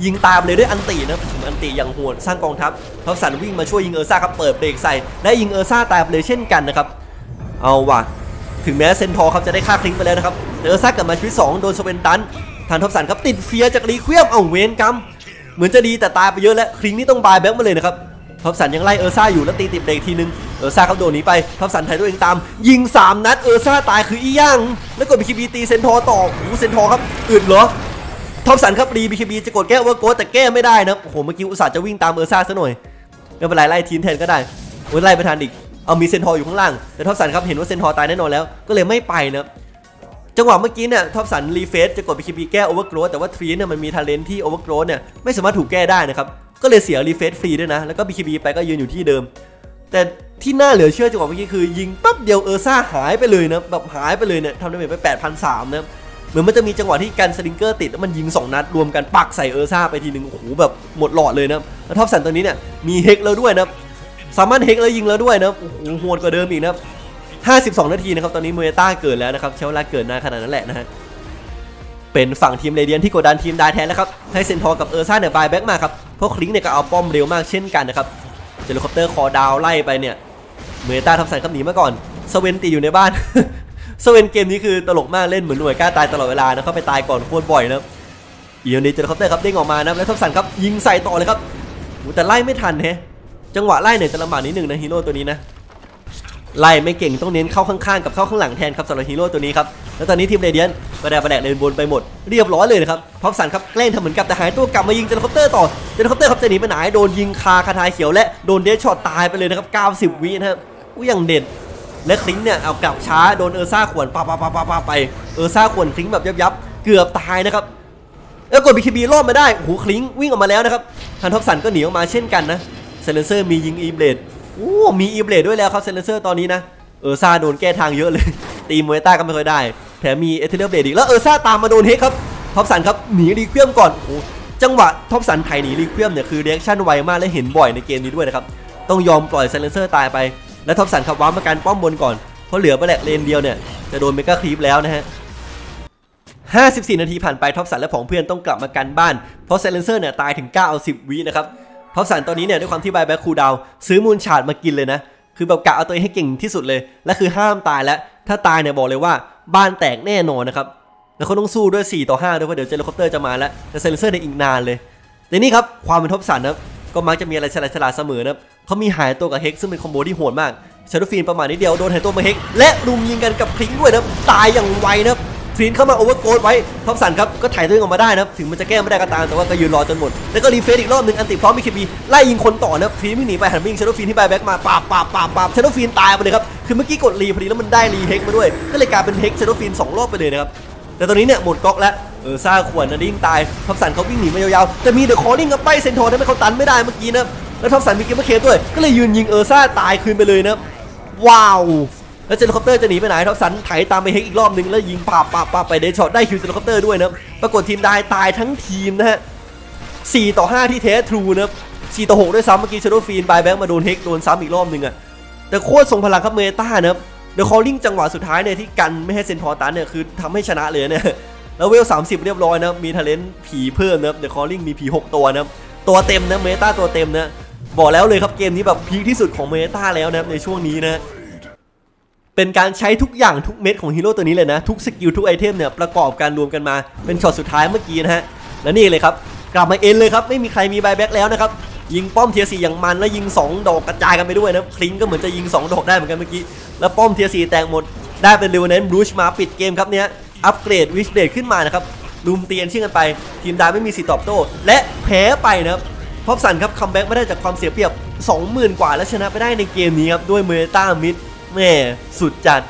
ยิงตามเลยด้วยอันตินะอันติอย่างโหดสร้างกองทัพท็อปสันวิ่งมาช่วยยิงเออร์ซ่าครับเปิดเบรกใส่ได้ยิงเออร์ซ่าตายเลยเช่นกันนะครับเอาว่ะถึงแม้เซนทอร์ครับจะได้ฆ่าคลิงไปแล้วนะครับเออร์ซ่ากลับมาชีวิต2โดนสเวนตันทางท็อปสันครับติดเฟียจากรีเควมเอาเวนกัมเหมือนจะดีแต่ตายไปเยอะแล้วคลิงนี่ต้องบายแบ็กมาเลยนะครับท็อปสันยังไล่เออร์ซ่าอยู่แล้วตีติดเบรกทีนึงเออร์ซ่าเขาโดนหนีไปท็อปสันไทยตัวเองตามยิง3นัดเออร์ซ่าตายคืออีย่างแล้วกดบีคีบีตีเซนทอร์ต่อโอ้เซนทอร์ครับอึดเหรอท็อปสันครับรีบีคีบีจะกดแก้โอเวอร์โกแต่แก้ไม่ได้นะโอ้โหเมื่อกี้อุตส่าห์จะวิ่งตามเออร์ซ่าซะหน่อยไม่เป็นไรไล่ทีมแทนก็ได้โอ้ยไล่ไปทันอีกเอามีเซนทอร์อยู่ข้างล่างแต่ท็อปสันครับเห็นว่าเซนทอร์ตายแน่นอนแล้วก็เลยไม่ไปนะจังหวะเมื่อกี้เนี่ยท็อปสันรีเฟซจะกดบีคีบีแก้โอเวอร์โกรธแต่ว่าทรีเนี่ยมันมีทาเลนท์ที่โอเวอร์โกรธเนี่ยไม่สามารถถูกแก้ได้นะครับก็เลยเสียรีเฟซฟรีด้วยนะแล้วก็บีคีบีไปก็ยืนอยู่ที่เดิมแต่ที่น่าเหลือเชื่อจังหวะเมื่อกี้คือยิงปั๊บเดียวเออร์ซ่าหายไปเลยนะแบบหายไปเลยเนี่ยทำดาเมจไป 8,300 นะเหมือนมันจะมีจังหวะที่กันสลิงเกอร์ติดแล้วมันยิง2นัดรวมกันปักใส่เออร์ซ่าไปทีนึงโอ้โหแบบหมดหลอดเลยนะแล้วท็อปสันตัวนี้เนี่ยมีเฮกแล้วด้วยนะสามารถเฮกแล้วยิงแล้วด้วยนะโอ้โหโหดกว่าเดิมอีกนะ52 นาทีนะครับตอนนี้เมต้าเกิดแล้วนะครับใช้เวลาเกิดนานขนาดนั้นแหละนะฮะเป็นฝั่งทีมเรเดียนที่กดดันทีมดาแทนแล้วครับให้เซนทอร์กับเออร์ซ่าเนี่ยบายแบ็กมาครับเพราะคลิงเนี่ยก็เอาป้อมเร็วมากเช่นกันนะครับเฮลิคอปเตอร์คอดาวไล่ไปเนี่ยเมต้าท็อปสันครับหนีมาก่อนสเวนตีอยู่ในบ้าน สเวนเกมนี้คือตลกมากเล่นเหมือนหน่วยกล้าตายตลอดเวลานะเขาไปตายก่อนโคตรบ่อยนะอีกนี้เฮลิคอปเตอร์ครับเด้งออกมานะแล้วท็อปสันครับยิงใส่ต่อเลยครับแต่ไล่ไม่ทันแฮะจังหวะไล่เนี่ยจะลำบากนิดนึงนะฮีโร่ตัวนี้นะไล่ไม่เก่งต้องเน้นเข้าข้างๆกับเข้าข้างหลังแทนครับสำหรับฮีโร่ตัวนี้ครับแล้วตอนนี้ทีมเรเดียนประแดกเลนบนไปหมดเรียบร้อยเลยนะครับท็อปสันครับแกล้งทำเหมือนกับแต่หายตัวกลับมายิงเฮลิคอปเตอร์ต่อเฮลิคอปเตอร์ครับจะหนีไปไหนโดนยิงคาทายเขียวและโดนเดชช็อตตายไปเลยนะครับ90 วินะครับอย่างเด่นและคลิงเนี่ยเอากลับช้าโดนเออร์ซ่าขวนปาไปเออร์ซ่าขวนคลิงแบบยับเกือบตายนะครับแล้วกดบีคีบีรอดมาได้โอ้โหคลิงวิ่งออกมาแล้วนะครับทางท็อปสันก็หนีออกมาเช่นกันนะเซเลนเซอร์มียิงอีเบลดโอ้มีอีเบลดด้วยแล้วครับเซเลนเซอร์ตอนนี้นะเออร์ซ่าโดนแก้ทางเยอะเลยตีมวยต้าก็ไม่ค่อยได้แถมมีเอเทเรียลเบลดอีกแล้วเออร์ซ่าตามมาโดนเฮกครับท็อปสันครับหนีรีเควมก่อนโอ้จังหวะท็อปสันไถหนีรีเควมเนี่ยคือเรีแอคชั่นไวมากและเห็นบ่อยในเกมนี้ด้วยนะครับต้องยอมปล่อยเซเลนเซอร์ตายไปและท็อปสันขับว้ามาการป้อมบนก่อนเพราะเหลือไปแหละเลนเดียวเนี่ยจะโดนเมกาคลีปแล้วนะฮะ54 นาทีผ่านไปท็อปสันและผองเพื่อนต้องกลับมากันบ้านเพราะเซเลนเซอร์เนี่ยตายถึง90 วินะครับท็อปสันตอนนี้เนี่ยด้วยความที่บายแบ็คคูลดาวน์ซื้อมูลชาร์ดมากินเลยนะคือแบบกะเอาตัวเองให้เก่งที่สุดเลยและคือห้ามตายแล้วถ้าตายเนี่ยบอกเลยว่าบ้านแตกแน่นอนนะครับแล้วเขาต้องสู้ด้วย4-5ด้วยเพราะเดี๋ยวเฮลิคอปเตอร์จะมาแล้วแต่เซเลนเซอร์เนี่ยอีกนานเลยแต่นี่ครับความเป็นท็อปสันนะก็มักจะมีอะไรฉลาดเสมอนะเขามีหายตัวกับเฮกซึ่งเป็นคอมโบที่โหดมากชาร์ดฟีนประมาณนี้เดียวโดนหายตัวมาเฮกและรุมยิงกันกับคลิงด้วยนะตายอย่างไวนะฟรีนเข้ามาโอเวอร์โกดไว้ท็อปสันครับก็ถ่ายตัวเองออกมาได้นะถึงมันจะแก้ไม่ได้ก็ตามแต่ว่าก็ยืนรอจนหมดแล้วก็รีเฟซอีกรอบหนึ่งอันติพร้อมมีคีบีไล่ยิงคนต่อนะฟรีนวิ่งหนีไปหันวิ่งชาร์ดฟีนที่บายแบ็กมาปาบชาร์ดฟีนตายไปเลยครับคือเมื่อกี้กดรีพอดีแล้วมันได้รีเฮกมาด้วยก็เลยกลายเป็นเฮกชาร์ดฟีน2 รอบไปเลยนะครับแต่ตอนนี้เนี่ยหมดก๊อกแล้วซ่าขวนนะดิ้งตายท็อปสันเขาวิ่งหนีมายาวๆแต่มีเดอะคอร์ลิ่งกับไปเซนทอร์ทำให้เขาตันไม่ได้เมื่อกี้นะแล้วท็อปสันมีเกมเมอร์เคด้วยก็เลยยืนยิงซ่าตายคืนไปเลยนะว้าวแล้วเฮลิคอปเตอร์จะหนีไปไหนท็อปสันไถตามไปเฮกอีกรอบนึงแล้วยิงปาไปเดชช็อตได้คิวเฮลิคอปเตอร์ด้วยนะปรากฏทีมได้ตายทั้งทีมนะฮะ4-5ที่เทสทรูนะ4-6ด้วยซ้ำเมื่อกี้ชาร์ดฟีนบายแบ็กมาโดนเฮกโดนซ้ำอีกรอบนึงอ่ะแต่โคตรทรงพลังครับเมตานะเดอะคอร์ลิ่งจังหวะสุดท้ายเนี่ยที่กันไม่ให้เซนทอร์ตันเนี่ยคือทำให้ชนะเลยเนี่ยแล้วเวล30เรียบร้อยนะมีทาเลนต์ผีเพิ่มนะเดอะคอร์ลิ่งมีผี6 ตัวนะตัวเต็มนะเมตาตัวเต็มนะบอกแล้วเลยครับเกมนี้แบบพีคที่สุดของเมตาแล้วนะในช่วงนี้นะเป็นการใช้ทุกอย่างทุกเม็ดของฮีโร่ตัวนี้เลยนะทุกสกิลทุกไอเทมเนี่ยประกอบการรวมกันมาเป็นช็อตสุดท้ายเมื่อกี้นะฮะและนี่เลยครับกลับมาเอ็นเลยครับไม่มีใครมีบายแบ็กแล้วนะครับยิงป้อมเทียร์4อย่างมันแล้วยิง2 ดอกกระจายกันไปด้วยนะคลิงก็เหมือนจะยิง2 ดอกได้เหมือนกันเมื่อกี้แล้วป้อมเทียร์4แตกหมดได้เป็นเรเวเนนต์บรูชมาปิดเกมครับเนี้ยอัปเกรดวิชเบรดขึ้นมานะครับลุมเตียนเชื่อกันไปทีมดาไม่มีสิทธิ์ตอบโต้และแพ้ไปนะครับท็อปสันครับคัมแบ็กไม่ได้จากความเสียเปรียบ 20,000 กว่าแล้วชนะไปได้ในเกมนี้ครับด้วยเมตามิดแม่สุดจัด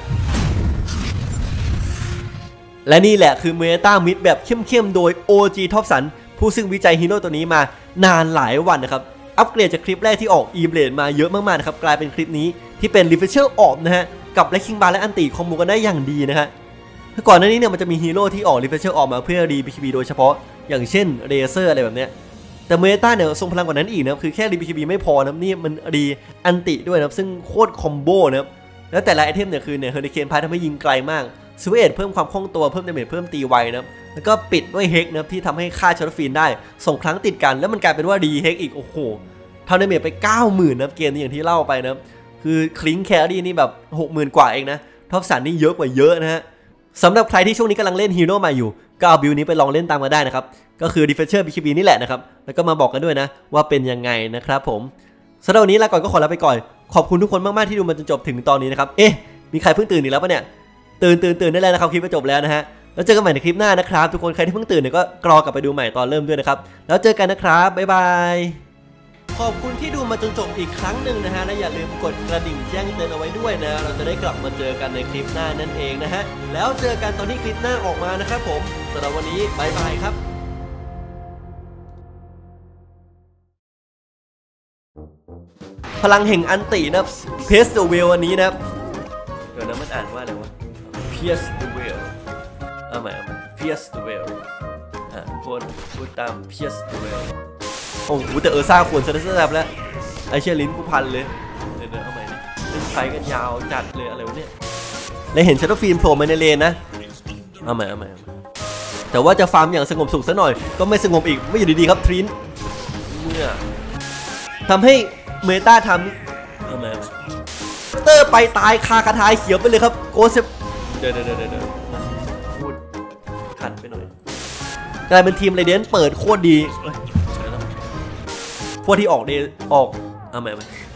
และนี่แหละคือเมตามิดแบบเข้มๆโดย OG ท็อปสันผู้ซึ่งวิจัยฮีโร่ตัวนี้มานานหลายวันนะครับอัปเกรดจากคลิปแรกที่ออก E-Blade มาเยอะมากๆนะครับกลายเป็นคลิปนี้ที่เป็น Refresher ออกนะฮะกับและคิงบาร์และอันติคอมโบกันได้อย่างดีนะฮะก่อนหน้านี้เนี่ยมันจะมีฮีโร่ที่ออก Refresher ออกมาเพื่อรี BKB โดยเฉพาะอย่างเช่นเรเซอร์อะไรแบบเนี้ยแต่เมตาเนี่ยทรงพลังกว่านั้นอีกนะคือแค่รี BKB ไม่พอนะนี่มันรีอันติด้วยนะซึ่งโคตรคอมโบนะครับแล้วแต่ละไอเทมเนี่ยคือเนี่ยเฮอริเคนพายทำให้ยิงไกลมากสวิตเพิ่มความคล่องตัวเพิ่มดาเมจเพิ่มตีไวนะครับแล้วก็ปิดด้วยเฮกนะครับที่ทำให้ฆ่าชาร์ลฟีนได้2 ครั้งติดกันแล้วมันกลายเป็นว่าดีเฮกอีกโอ้โหทำดาเมจไป 90,000 นะครับเกมนี้อย่างที่เล่าไปนะครับคือคลิงแครี่นี่แบบ 60,000 กว่าเองนะท็อปสันนี่เยอะกว่าเยอะนะฮะสำหรับใครที่ช่วงนี้กำลังเล่นฮีโร่ใหม่อยู่ก็เอาบิลนี้ไปลองเล่นตามกันได้นะครับก็คือ Defenser BKB นี่แหละนะครับแล้วก็มาบอกกันด้วยนะว่าเป็นยังไงนะครับผมสำหรับวันนี้ลาก่อนก็ขอลาไปก่อนขอบคุณทุกคนมากๆที่ดูมาจนจบถึงตอนนี้นะครับมีใครเพิ่งตื่นอีกแล้วปะเนี่ยตื่นได้แล้วนะครับคลิปจะจบแล้วนะฮะแล้วเจอกันใหม่ในคลิปหน้านะครับทุกคนใครที่เพิ่งตื่นเนี่ยก็กรอกลับไปดูใหม่ตอนเริ่มด้วยนะครับแล้วเจอกันนะครับบ๊ายบายขอบคุณที่ดูมาจนจบอีกครั้งหนึ่งนะฮะและอย่าลืมกดกระดิ่งแจ้งเตือนเอาไว้ด้วยนะเราจะได้กลับมาเจอกันในคลิปหน้านั่นเองนะฮะแล้วเจอกันตอนที่คลิปหน้าออกมานะครับผมสำหรับวันนี้บ๊ายบายครับพลังแห่งอันตินะเพสเวลวันนี้นะเดี๋ยวนะมันอ่านว่าอะไรวะเพียสเวลเอาใหม่เพียสเวลคนพูดตามเพียสเวลโอ้โหแต่ซ่าควรจะได้แซ่บแล้วไอเชี่ยลิ้นกูพันเลยเดี๋ยวเอาใหม่เล่นไฟกันยาวจัดเลยอะไรวะเนี่ยเลยเห็นชัตเตอร์ฟิล์มโผล่มาในเลนนะเอาใหม่แต่ว่าจะฟาร์มอย่างสงบสุขซะหน่อยก็ไม่สงบอีกไม่อยู่ดีๆครับทรินเมื่อทำให้เมตาทำเอาใหม่เตอร์ไปตายคาคาทายเขียวไปเลยครับโกเซฟเดี๋ยวพูดขัดไปหน่อยกลายเป็นทีมไรเดนเปิดโคตรดีพวกที่ออกเอาใหม่